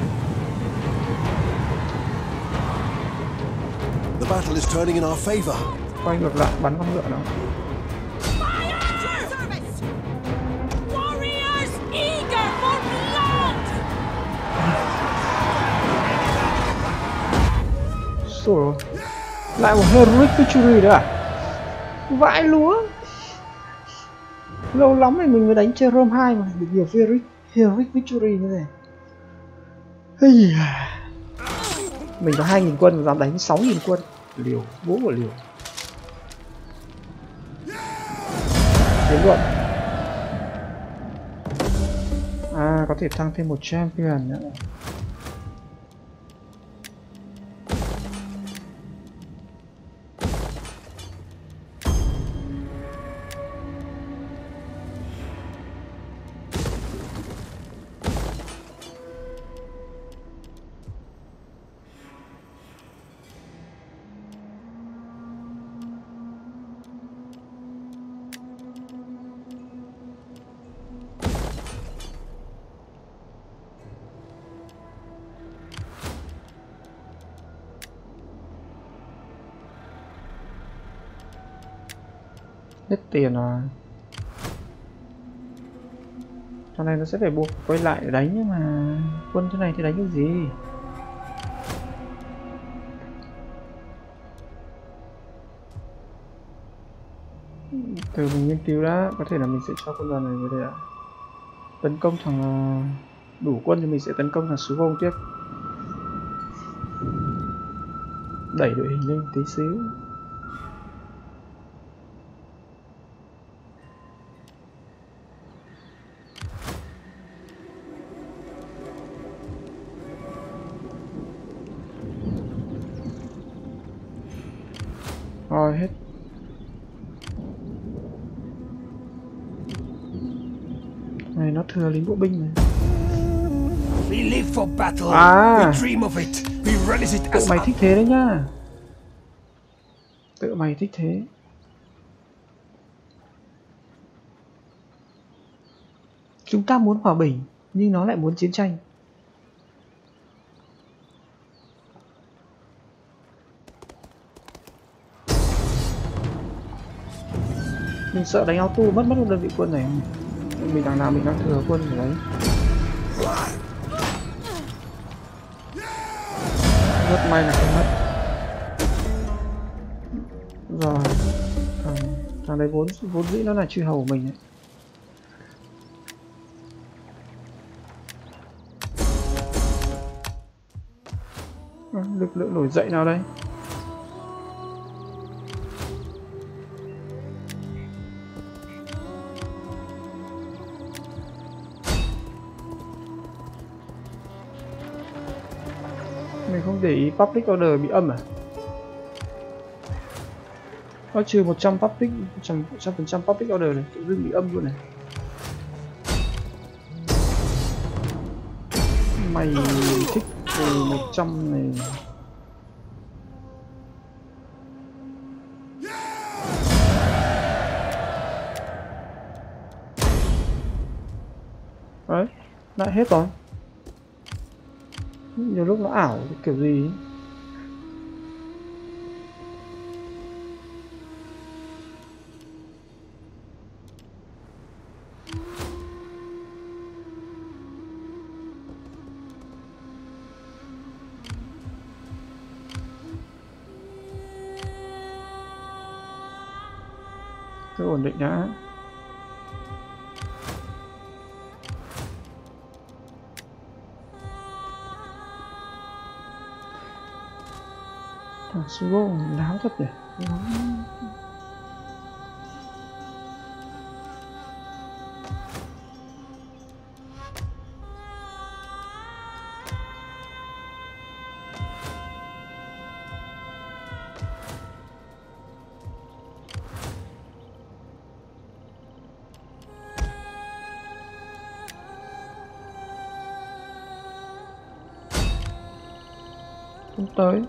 The battle is turning in our favor. Quay ngược lại bắn con ngựa nó. Fire! Service! Warriors eager for blood! Rồi, lại một Heroic Victory nữa à? Vãi lúa. Lâu lắm rồi mình mới đánh chơi Rome 2 mà được nhiều Heroic Victory như này. Mình có 2.000 quân mà dám đánh 6.000 quân. Liều, bố của liều. Tiến luận. À, có thể tăng thêm một champion nữa. Hết tiền rồi. Sau này nó sẽ phải buộc quay lại để đánh, nhưng mà quân thế này thì đánh cái gì? Từ mình nghiên cứu đã, có thể là mình sẽ cho quân đoàn này về đây ạ. Tấn công thằng đủ quân thì mình sẽ tấn công thằng Sú Vông tiếp. Đẩy đội hình lên tí xíu. Rồi hết. Này nó thừa lính bộ binh này. We live for battle. À. We dream of it. We relish it Tự as mày thích thế đấy nhá. Tự mày thích thế. Chúng ta muốn hòa bình, nhưng nó lại muốn chiến tranh. Mình sợ đánh auto mất một đơn vị quân này. Mình đằng nào mình đang thừa quân ở đấy. Rất may là không mất. Rồi thằng đấy vốn dĩ nó là chư hầu của mình ấy. Lực lượng nổi dậy nào đây? Mình không để ý public order bị âm à? Nó trừ 100 public, 100% public order này, tự dưng bị âm luôn này. Mày thích từ 100 này. Đấy, lại hết rồi. Nhiều lúc nó ảo kiểu gì ấy. Cứ ổn định đã. Thằng Sugo láo thật nhỉ. Không tới.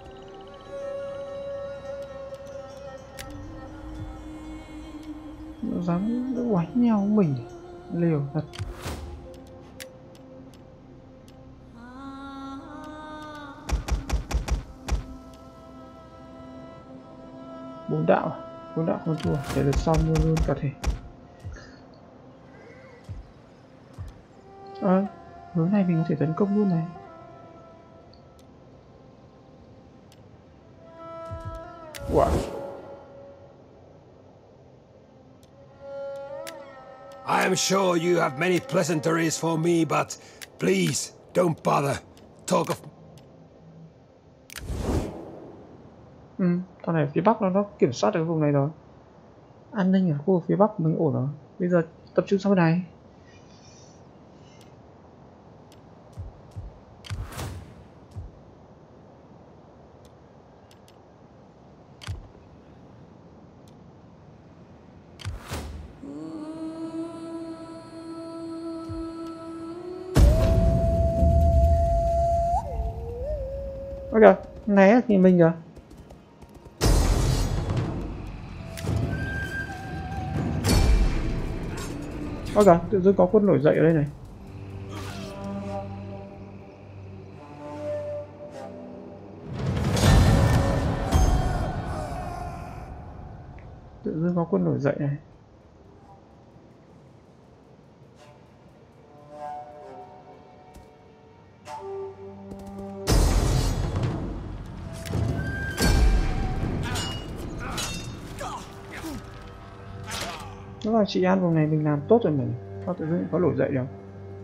Nó dám quánh nhau với mình, liều thật. Bốn đạo không thua, để được xong luôn cả thể. Hướng này mình có thể tấn công luôn này. Wow. I am sure you have many pleasantries for me, but please don't bother. Talk of... Thằng này phía Bắc nó kiểm soát được vùng này rồi. An ninh ở khu vực phía Bắc mình ổn rồi. Bây giờ tập trung sang bên này. Ok, né thì mình rồi. Ok, tự dưng có quân nổi dậy ở đây này. Tự dưng có quân nổi dậy này. Nó là chị An vùng này mình làm tốt rồi mình. Sao tự dưng có nổi dậy được?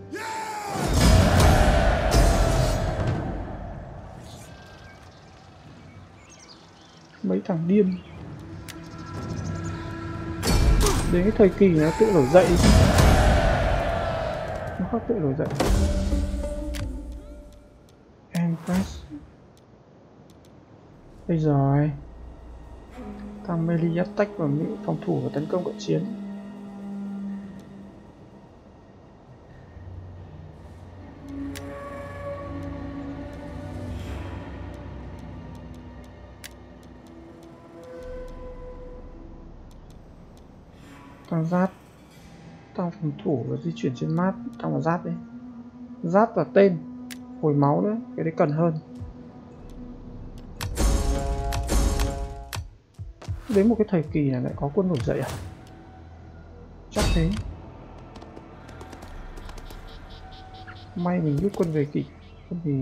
Mấy thằng điên. Đến cái thời kỳ nó tự nổi dậy. Nó khác tự nổi dậy. Empress. Bây giờ thằng melee attack và Mỹ phòng thủ và tấn công cận chiến. Thằng tăng phòng thủ và di chuyển trên map, tăng vào giáp đấy. Giáp và tên, hồi máu nữa, cái đấy cần hơn. Đến một cái thời kỳ này lại có quân nổi dậy à? Chắc thế. May mình rút quân về kịp, không thì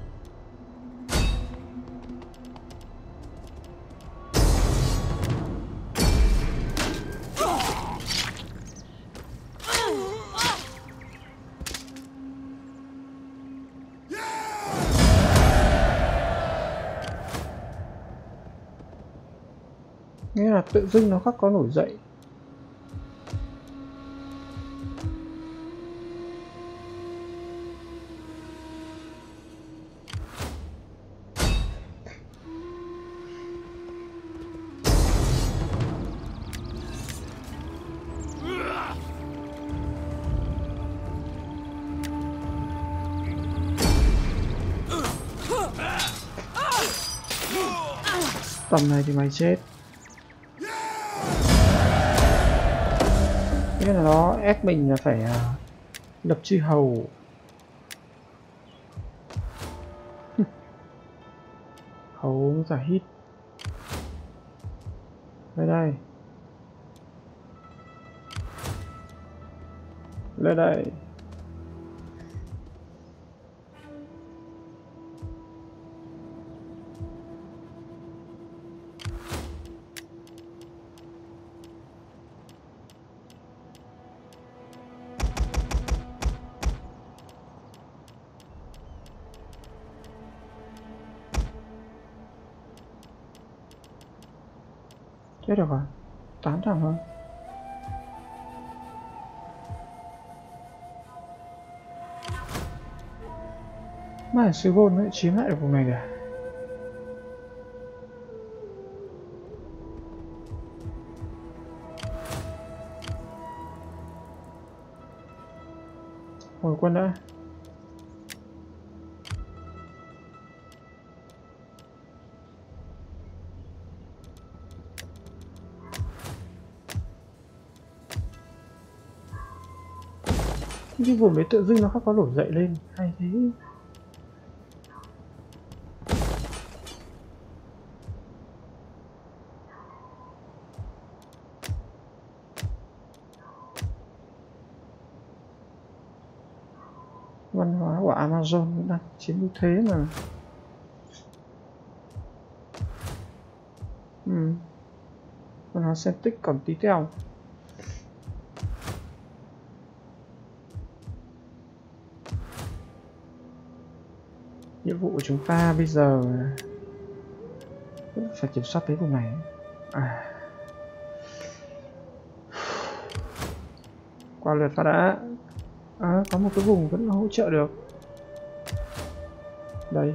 nghĩa là tự dưng nó có nổi dậy. Tầm này thì mày chết. Nghĩa là nó ép mình là phải lập chư hầu. Hầu giả hít. Đây. Lên đây. Chết được rồi, 8 thằng thôi. Mà sư gôn nó chiếm lại được vùng này kìa. Hồi quân đã. Cái vùng đấy tự dưng nó có nổi dậy lên, hay thế. Văn hóa của Amazon đang chiếm ưu thế mà. Văn hóa Celtic còn tí teo. Nhiệm vụ của chúng ta bây giờ phải kiểm soát tới vùng này. Qua lượt phát đã. Có một cái vùng vẫn hỗ trợ được. Đây.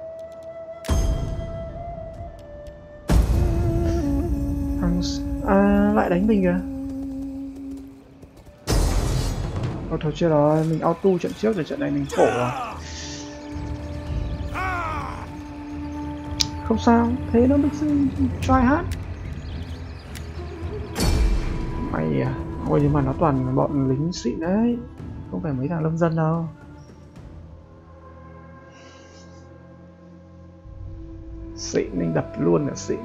Thằng lại đánh mình kìa. Thôi chưa rồi, mình auto trận trước rồi trận này mình khổ rồi. Không sao, thế nó mới try hard. Mày à, ôi nhưng mà nó toàn bọn lính xịn đấy, không phải mấy thằng lâm dân đâu. Xịn nên đập luôn là xịn.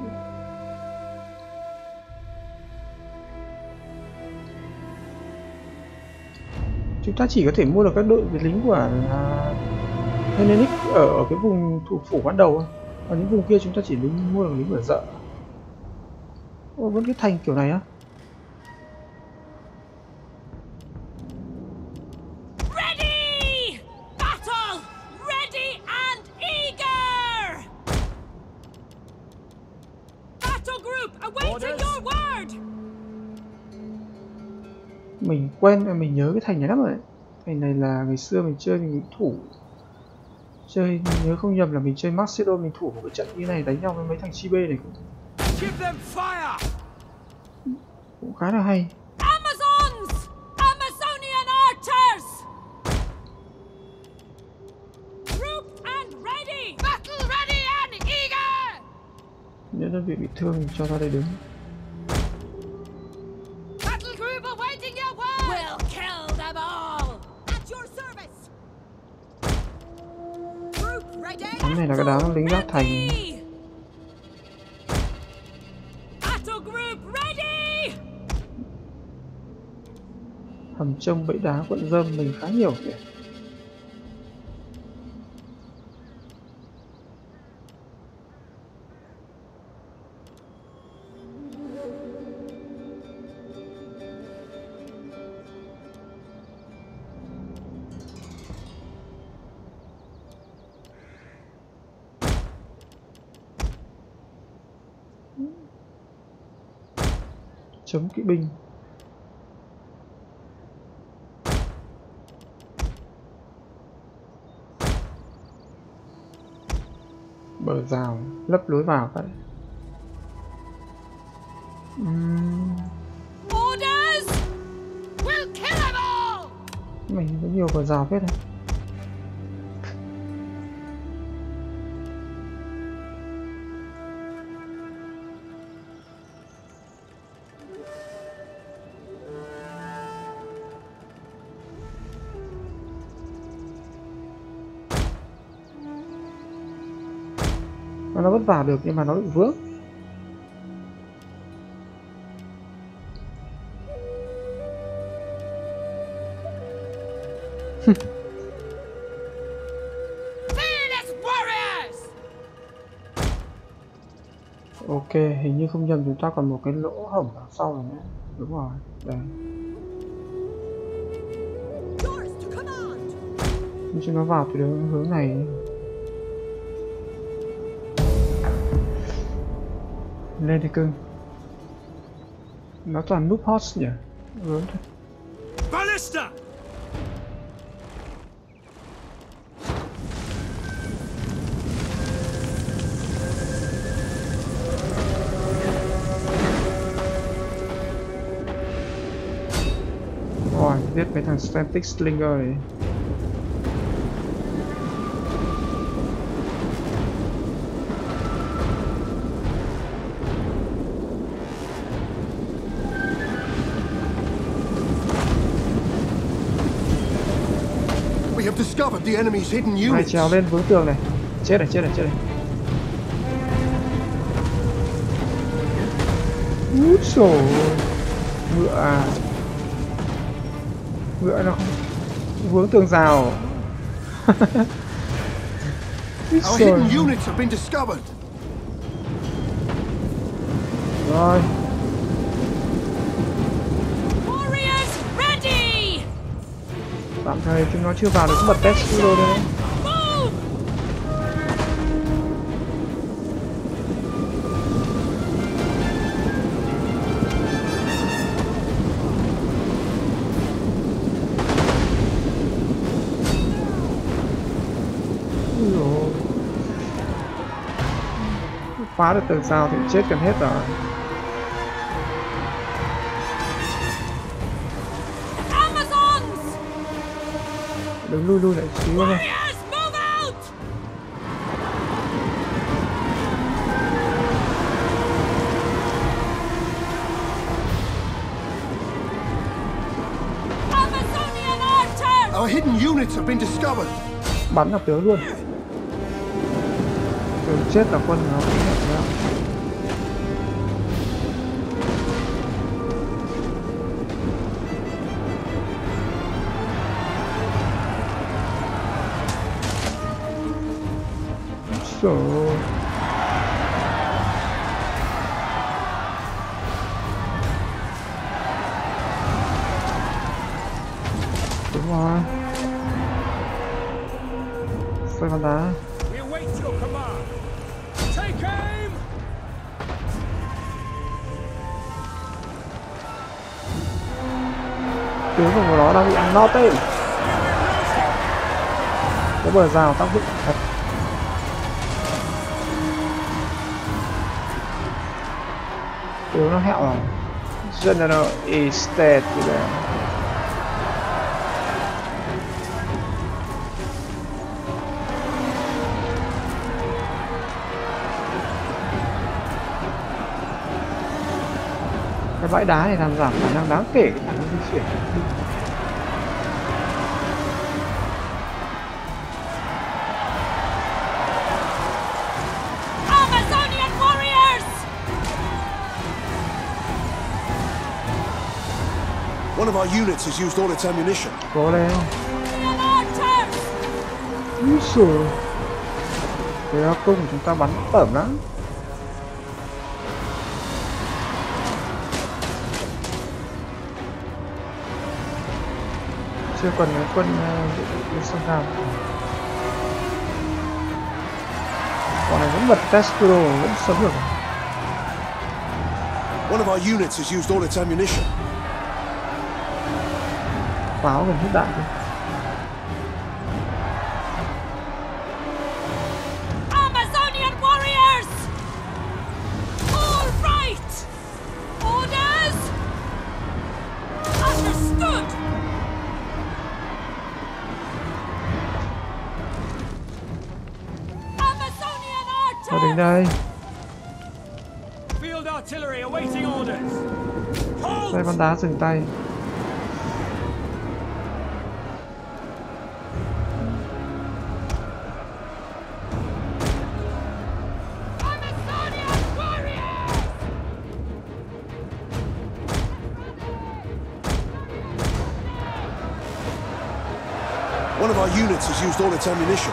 Chúng ta chỉ có thể mua được các đội lính của Hellenic ở cái vùng thủ phủ ban đầu thôi. Còn những vùng kia chúng ta chỉ mua được lính ở dợ. Vẫn cái thành kiểu này á. Ready! Battle! Ready and eager! Battle group awaiting your word! Mình quen, mình nhớ cái thành này lắm rồi đấy. Thành này là ngày xưa mình chơi mình thủ. Chơi nhớ không nhầm là mình chơi Macedon, mình thủ một cái trận như này đánh nhau với mấy thằng Chi B này cũng khá là hay. Amazons! Amazonian archers! Group and ready! Battle ready and eager! Nếu đơn vị bị thương mình cho ra đây đứng. Battle group awaiting your word! We'll Cái này là cái đá lính giáp thành. Battle group ready. Hầm trông bẫy đá quận dơm mình khá nhiều kìa. Chống kỵ binh. Bờ rào lấp lối vào vậy. Orders. We'll kill them all. Mình có nhiều bờ rào phết này. Nó vẫn vào được nhưng mà nó bị vướng. Fearless warriors. Ok, hình như không nhầm chúng ta còn một cái lỗ hổng đằng sau này nữa. Đúng rồi, đây. Nhưng chúng nó vào từ hướng này. Lên đi cưng. Nó toàn núp host nhỉ? Hướng thôi. Ballista! Rồi, giết mấy thằng Static Slinger này. Discovered the enemy's hidden Mày units. trèo lên vướng tường này. Chết này, chết này, chết này. Úi xổ. Ngựa à. Ngựa nó vướng tường rào. Our hidden units have been discovered. Rồi. Tạm thời chúng nó chưa vào được, bật test studio đây. Phá được tường sao thì chết gần hết rồi. Đừng lui lại xíu thôi. Our hidden units have been discovered. Bắn vào tướng luôn. Tướng chết là quân nó cũng nhận ra. Rồi. Đúng rồi. Xoay con đá. Tướng của nó đang bị ăn no tên. Cái bờ rào tác dụng thật. Tướng nó hẹo rồi. General Estate gì đấy. Cái bãi đá này làm giảm khả năng đáng kể khả năng di chuyển. One of our units has used all its ammunition. Cố lên. An archers! Úi xùi. Cái cung của chúng ta bắn tởm lắm. Chưa cần cái quân đi sông Nam. Bọn này vẫn bật Testuro vẫn sống được. One of our units has used all its ammunition. Pháo gần hết đạn rồi. Amazonian warriors! All right! Orders! Understood! Amazonian Ở đến archers! đây. Field artillery awaiting orders. Đây bắn đá dừng tay. Amazonian warriors! One of our units has used all its ammunition.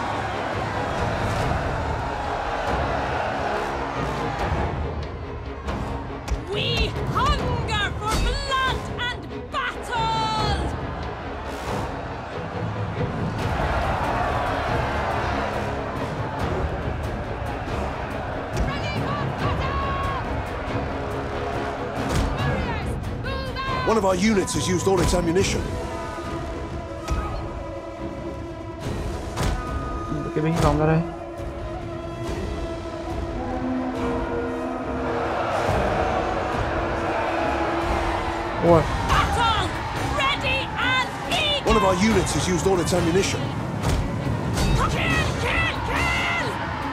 We hunger for blood and battle! Ready for battle! Warriors, move out! One of our units has used all its ammunition. Cái binh vòng ra đây. Ôi, Battle! Ready and eager! One of our units has used all its ammunition. Kill! Kill! Kill!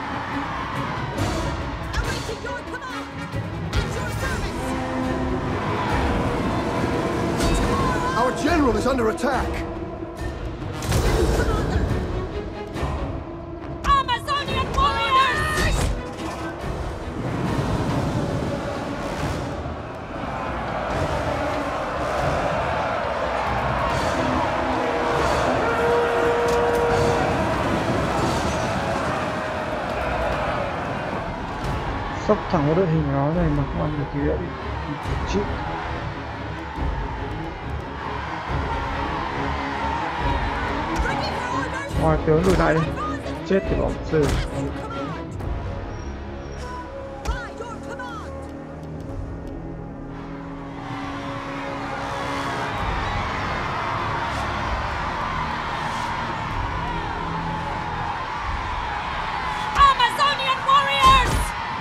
Awaiting your command! At your service! Our general is under attack. Amazonian warriors! sốc thẳng vào đội hình nó này mà không ăn được thì đã bị chịu. Ngoài tướng lùi lại đi. Chết thì bóng sư. Amazonian warriors!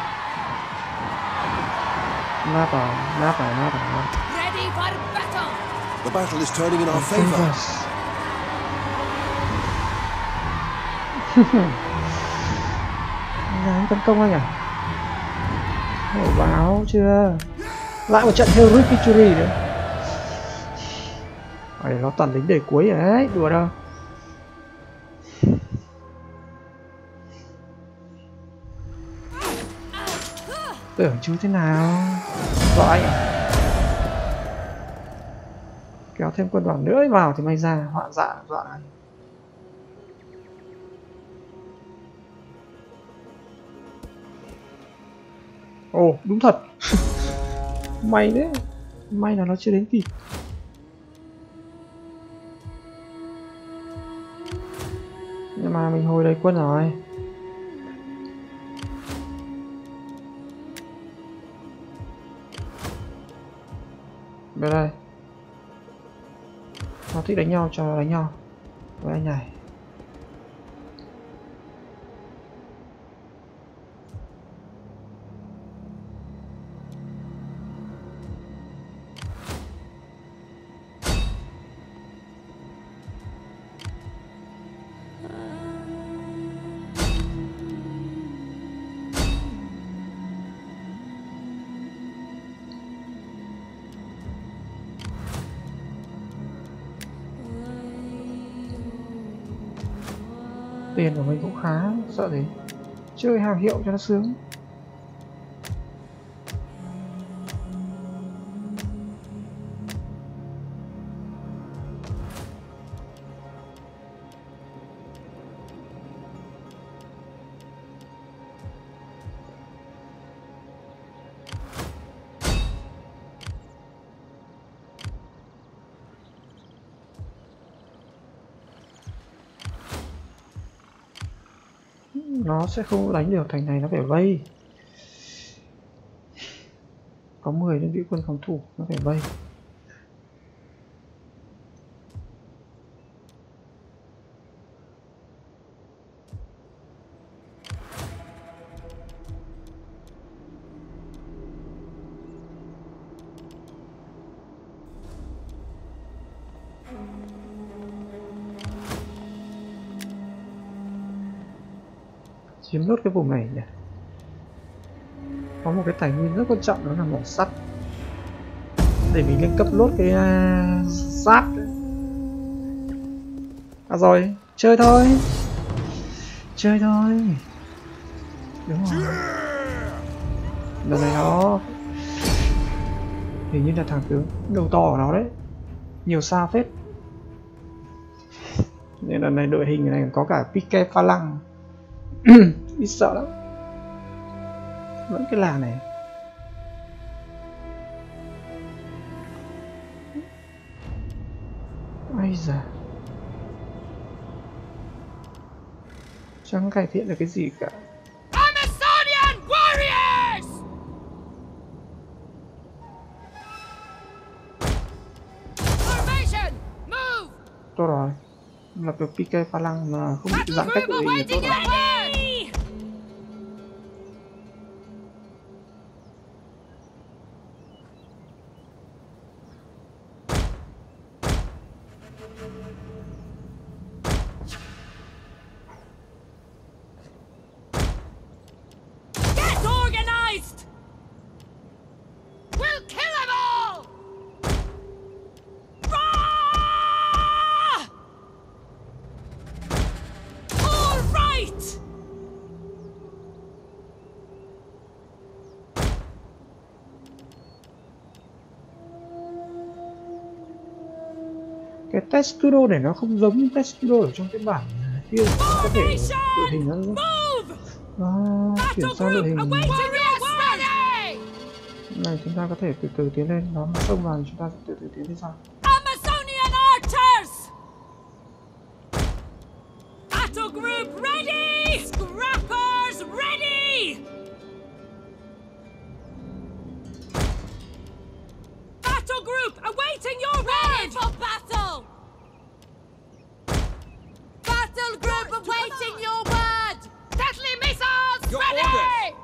Nát vào. Ready for battle! The battle is turning in our favor. Anh tấn công anh à? Hổ báo chưa? Lại một trận Heroic Victory nữa. Đấy, nó toàn lính đời cuối rồi đấy, đùa đâu. Tưởng chú thế nào? Dọa anh à? Kéo thêm quân đoàn nữa vào thì may ra họa dạ dọa anh. Ồ, đúng thật. May đấy. May là nó chưa đến kịp. Nhưng mà mình hồi đầy quân rồi. Bên đây. Nó thích đánh nhau cho nó đánh nhau với anh này. Tiền của mình cũng khá, sợ gì. Chơi hàng hiệu cho nó sướng. Nó sẽ không đánh được, thành này nó phải vây. Có 10 đơn vị quân phòng thủ, nó phải vây. Chiếm nốt cái vùng này nhỉ. Có một cái tài nguyên rất quan trọng đó là mỏ sắt, để mình lên cấp lốt cái giáp. À rồi, chơi thôi. Chơi thôi. Đúng rồi. Lần này nó hình như là thằng tướng đầu to của nó đấy. Nhiều sao phết. Nên lần này đội hình này có cả Pike pha lăng. Ít sợ lắm. Vẫn cái làng này. Ây da. Chẳng cải thiện được cái gì cả. Amazonian warriors! Formation, move! Tốt rồi. Lập được Pike pha lăng mà không bị giãn cách đội hình tốt rồi. Get organized! We'll kill them all! Rah! All right! Cái Testudo này nó không giống Testudo ở trong cái bản kia. Có thể đội hình nó chuyển sang đội hình này, chúng ta có thể từ từ tiến lên. Nó xông vào chúng ta sẽ từ từ tiến lên sau. Amazonian archers! Battle group ready! Scrappers ready! Battle group awaiting your ready for battle! Battle group awaiting your word! Deadly missiles Your ready! orders.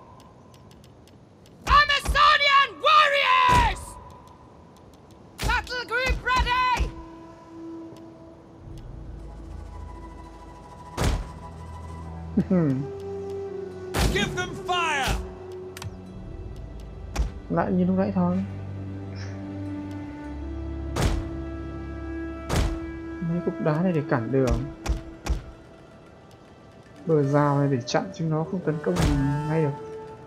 Amazonian warriors! Battle group ready! Give them fire! Lại như lúc nãy thôi. Mấy cục đá này để cản đường. Bờ rào này để chặn chúng nó không tấn công mình ngay được.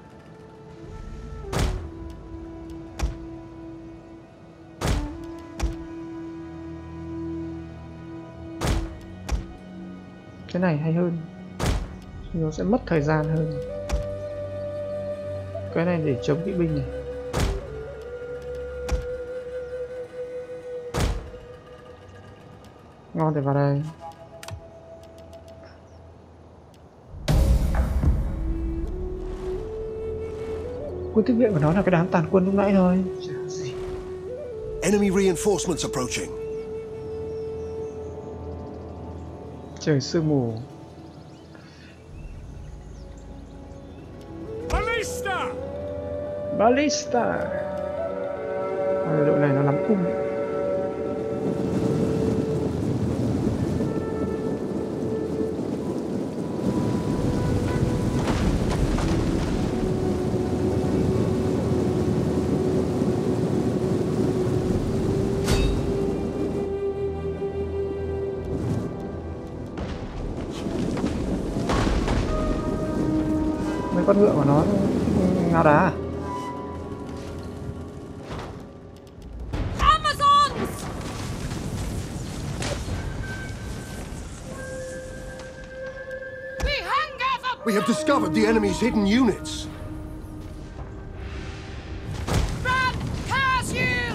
Cái này hay hơn, nó sẽ mất thời gian hơn. Cái này để chống kỵ binh này. Ngon thì vào đây. Quân tiếp viện của nó là cái đám tàn quân lúc nãy thôi. Chả gì. Enemy reinforcements approaching. Trời sương mù. Ballista! Ballista. Đội này nó lắm cung. Mấy con ngựa của nó ngao đá. Amazons! We hunger for We have discovered the enemy's hidden units. Brad, curse you!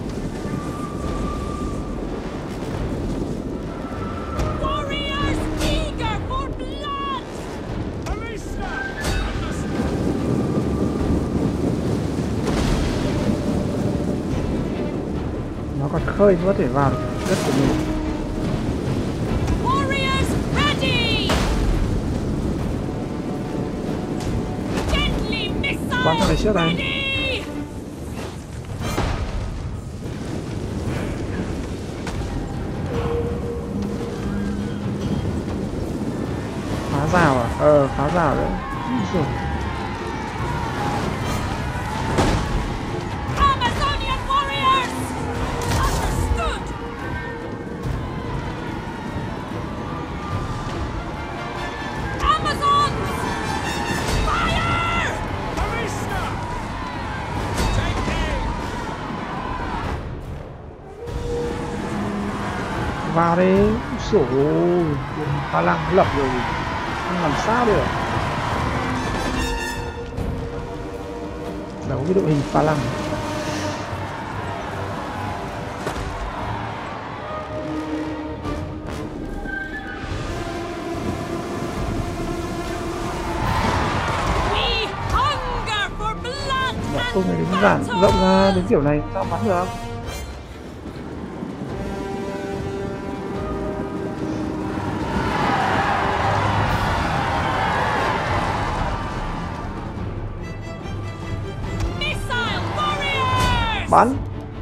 Warriors khơi mới có thể vào được đất của mình. Warriors ready! Deadly missile Bắn thằng này trước này. ready! Phá rào à? Phá rào đấy. Rồi. Amazonian warriors! Understood! Amazons! Fire! Arista! Take aim! Vào đi. Sổ pha lăng lập rồi. Không làm sao được. Đấu với đội hình pha lăng. We hunger for blood Không này and đến giản battle! rộng ra đến kiểu này sao bắn được. Missile warriors! Bắn.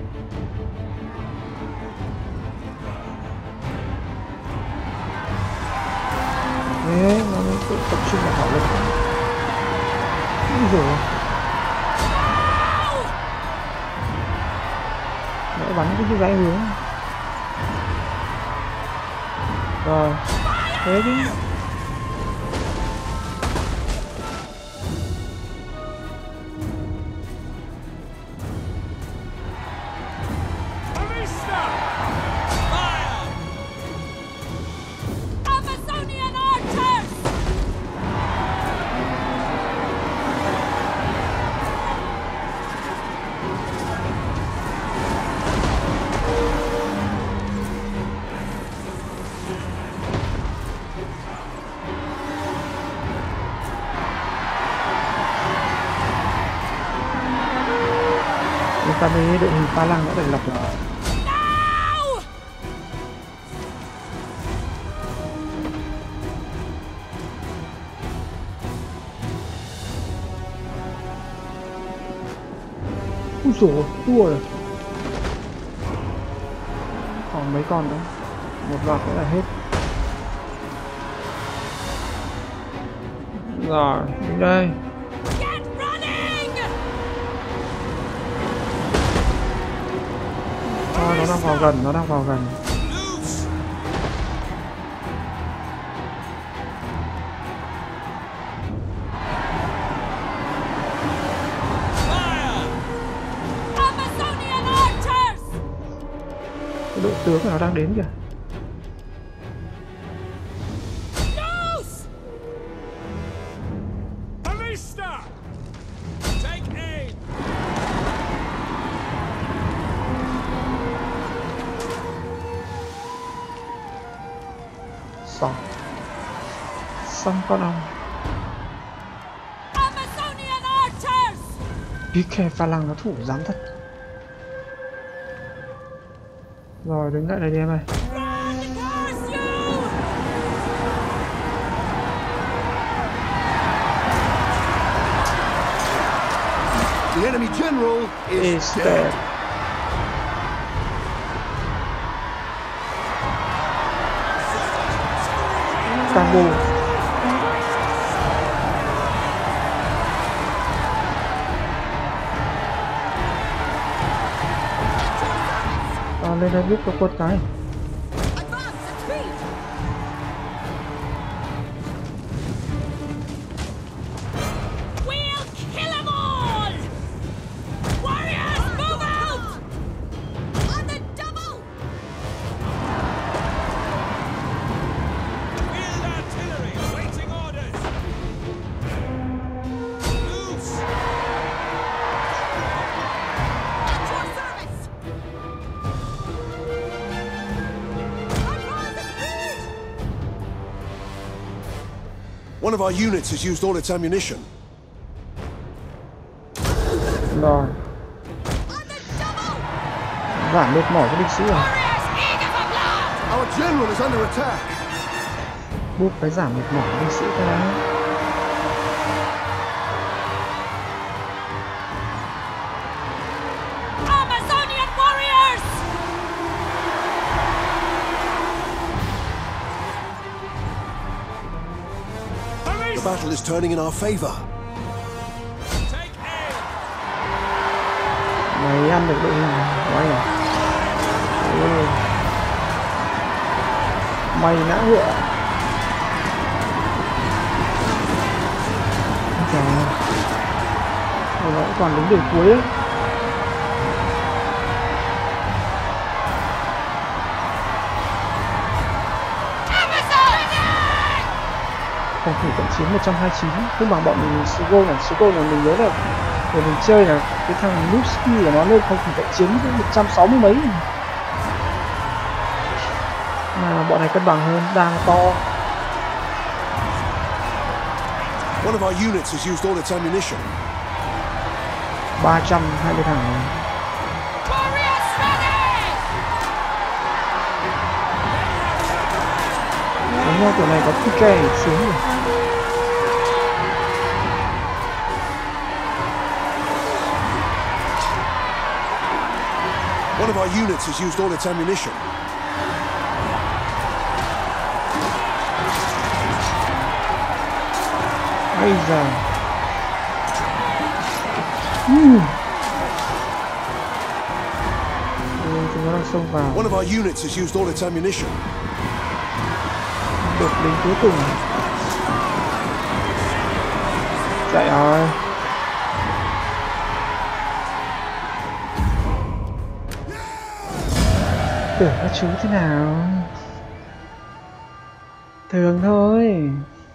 Thế nó mới tự tập trung vào hỏa lực. Ui dồi. Để bắn cái dãy hướng. Rồi. Thế chứ. Arista! Fire! Amazonian archers! Chúng ta mới đội hình pha lăng đã được lập được. Now! Ui dồi, tua rồi. Còn mấy con nữa. Một loạt nữa là hết. Rồi, đến đây. Get running! Thôi, nó đang vào gần, nó đang vào gần. Loose! Fire! Amazonian archers! Cái đội tướng của nó đang đến kìa. Loose! Arista! Take aim! Xong con ong. Amazonian archers! PK pha lăng nó thủ dám thật. Rồi đứng lại đây đi em ơi. Run, curse you! The enemy general is Is dead. dead. Combo. Lên đây giúp cho quân cái. Advance at speed! We'll kill them all! Warriors, move out! On the double! Field artillery awaiting orders! Loose! At your service! Advance at speed! One of our units has used all its ammunition. Rồi, On the double! giảm mệt mỏi cho binh sĩ rồi. Our general is under attack. Buộc cái giảm mệt mỏi cho binh sĩ cái đó. Amazonian warriors! The battle is turning in our favor. Mày ăn được đội hình mày à? Mày nã ngựa. Trời ơi. Nó vẫn còn đến đường cuối ấy. Phòng thủ cận chiến 129 không bằng bọn mình. Sugo là mình nhớ là để mình chơi là cái thằng Lupski của nó lên phòng thủ cận chiến 160 mấy mà bọn này cân bằng hơn, đa to. One of our units has used all its ammunition. 320 thằng này. Đúng rồi, kiểu này có PK xuống rồi. One of our units has used all its ammunition. Bây giờ chúng nó đang xông vào. One of our units has used all its ammunition. Được lính cuối cùng. Chạy rồi. Tưởng các chú thế nào? Thường thôi.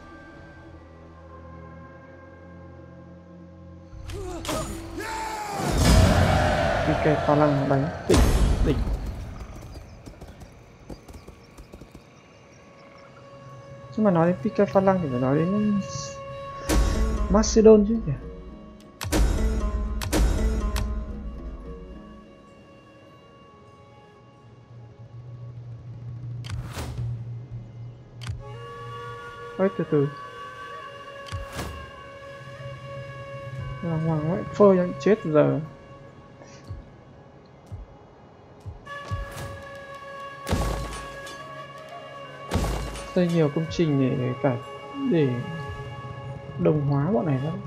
PK pha lăng đánh đỉnh. Nhưng mà nói đến PK pha lăng thì phải nói đến Macedon chứ nhỉ? Ôi từ từ. Hoàng ngoại phơi đang chết giờ. Xây nhiều công trình để đồng hóa bọn này lắm.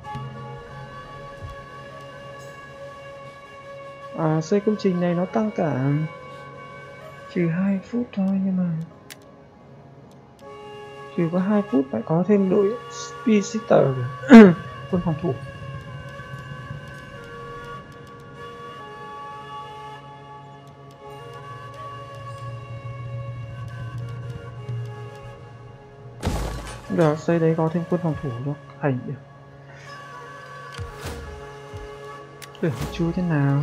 Xây công trình này nó tăng cả trừ 2 phút thôi, nhưng mà trừ có 2 phút phải có thêm đội Speedsitter quân phòng thủ. Được, xây đấy có thêm quân phòng thủ cho hành được. Tưởng chú thế nào?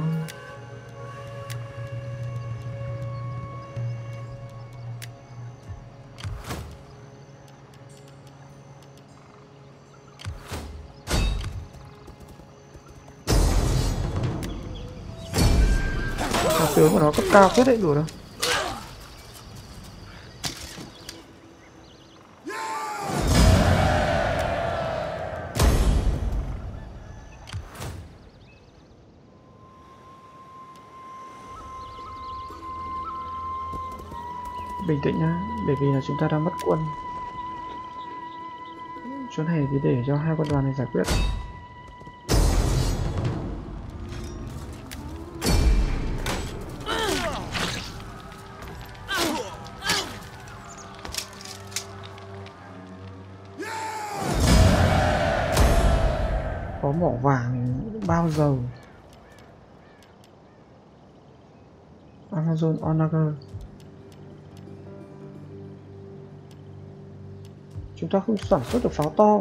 Tướng của nó cấp cao phết đấy, đủ đâu. Bình tĩnh nhá, bởi vì là chúng ta đang mất quân. Chỗ này thì để cho hai quân đoàn này giải quyết. Có mỏ vàng bao giờ. Amazon Onager. Chúng ta không sản xuất được pháo to.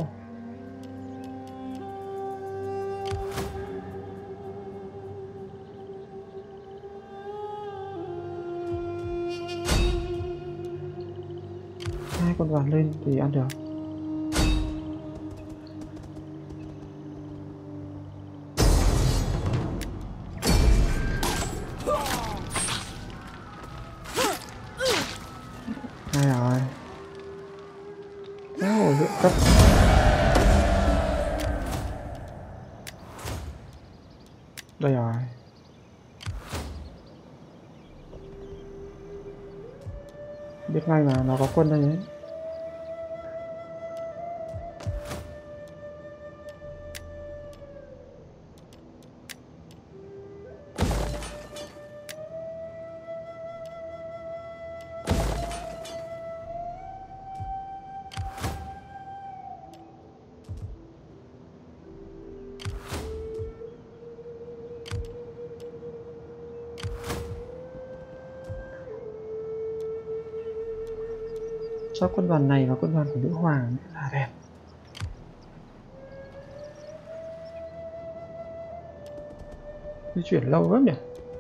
Hai con vàng lên thì ăn được. khối lượng cấp. Đây rồi. Biết ngay mà nó có quân đây ấy. Cho quân đoàn này và quân đoàn của nữ hoàng là đẹp. Di chuyển lâu lắm nhỉ.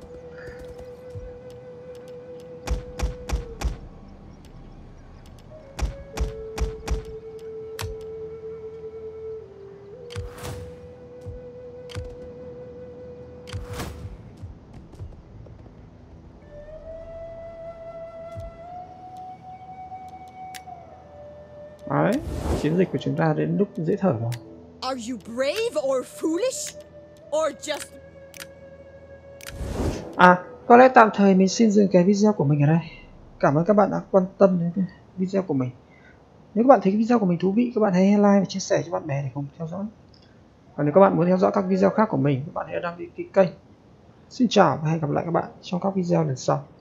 Đấy, chiến dịch của chúng ta đến lúc dễ thở rồi. Are you brave or foolish? Or just... À, có lẽ tạm thời mình xin dừng cái video của mình ở đây. Cảm ơn các bạn đã quan tâm đến video của mình. Nếu các bạn thấy video của mình thú vị, các bạn hãy like và chia sẻ cho bạn bè để cùng theo dõi. Còn nếu các bạn muốn theo dõi các video khác của mình, các bạn hãy đăng ký kênh. Xin chào và hẹn gặp lại các bạn trong các video lần sau.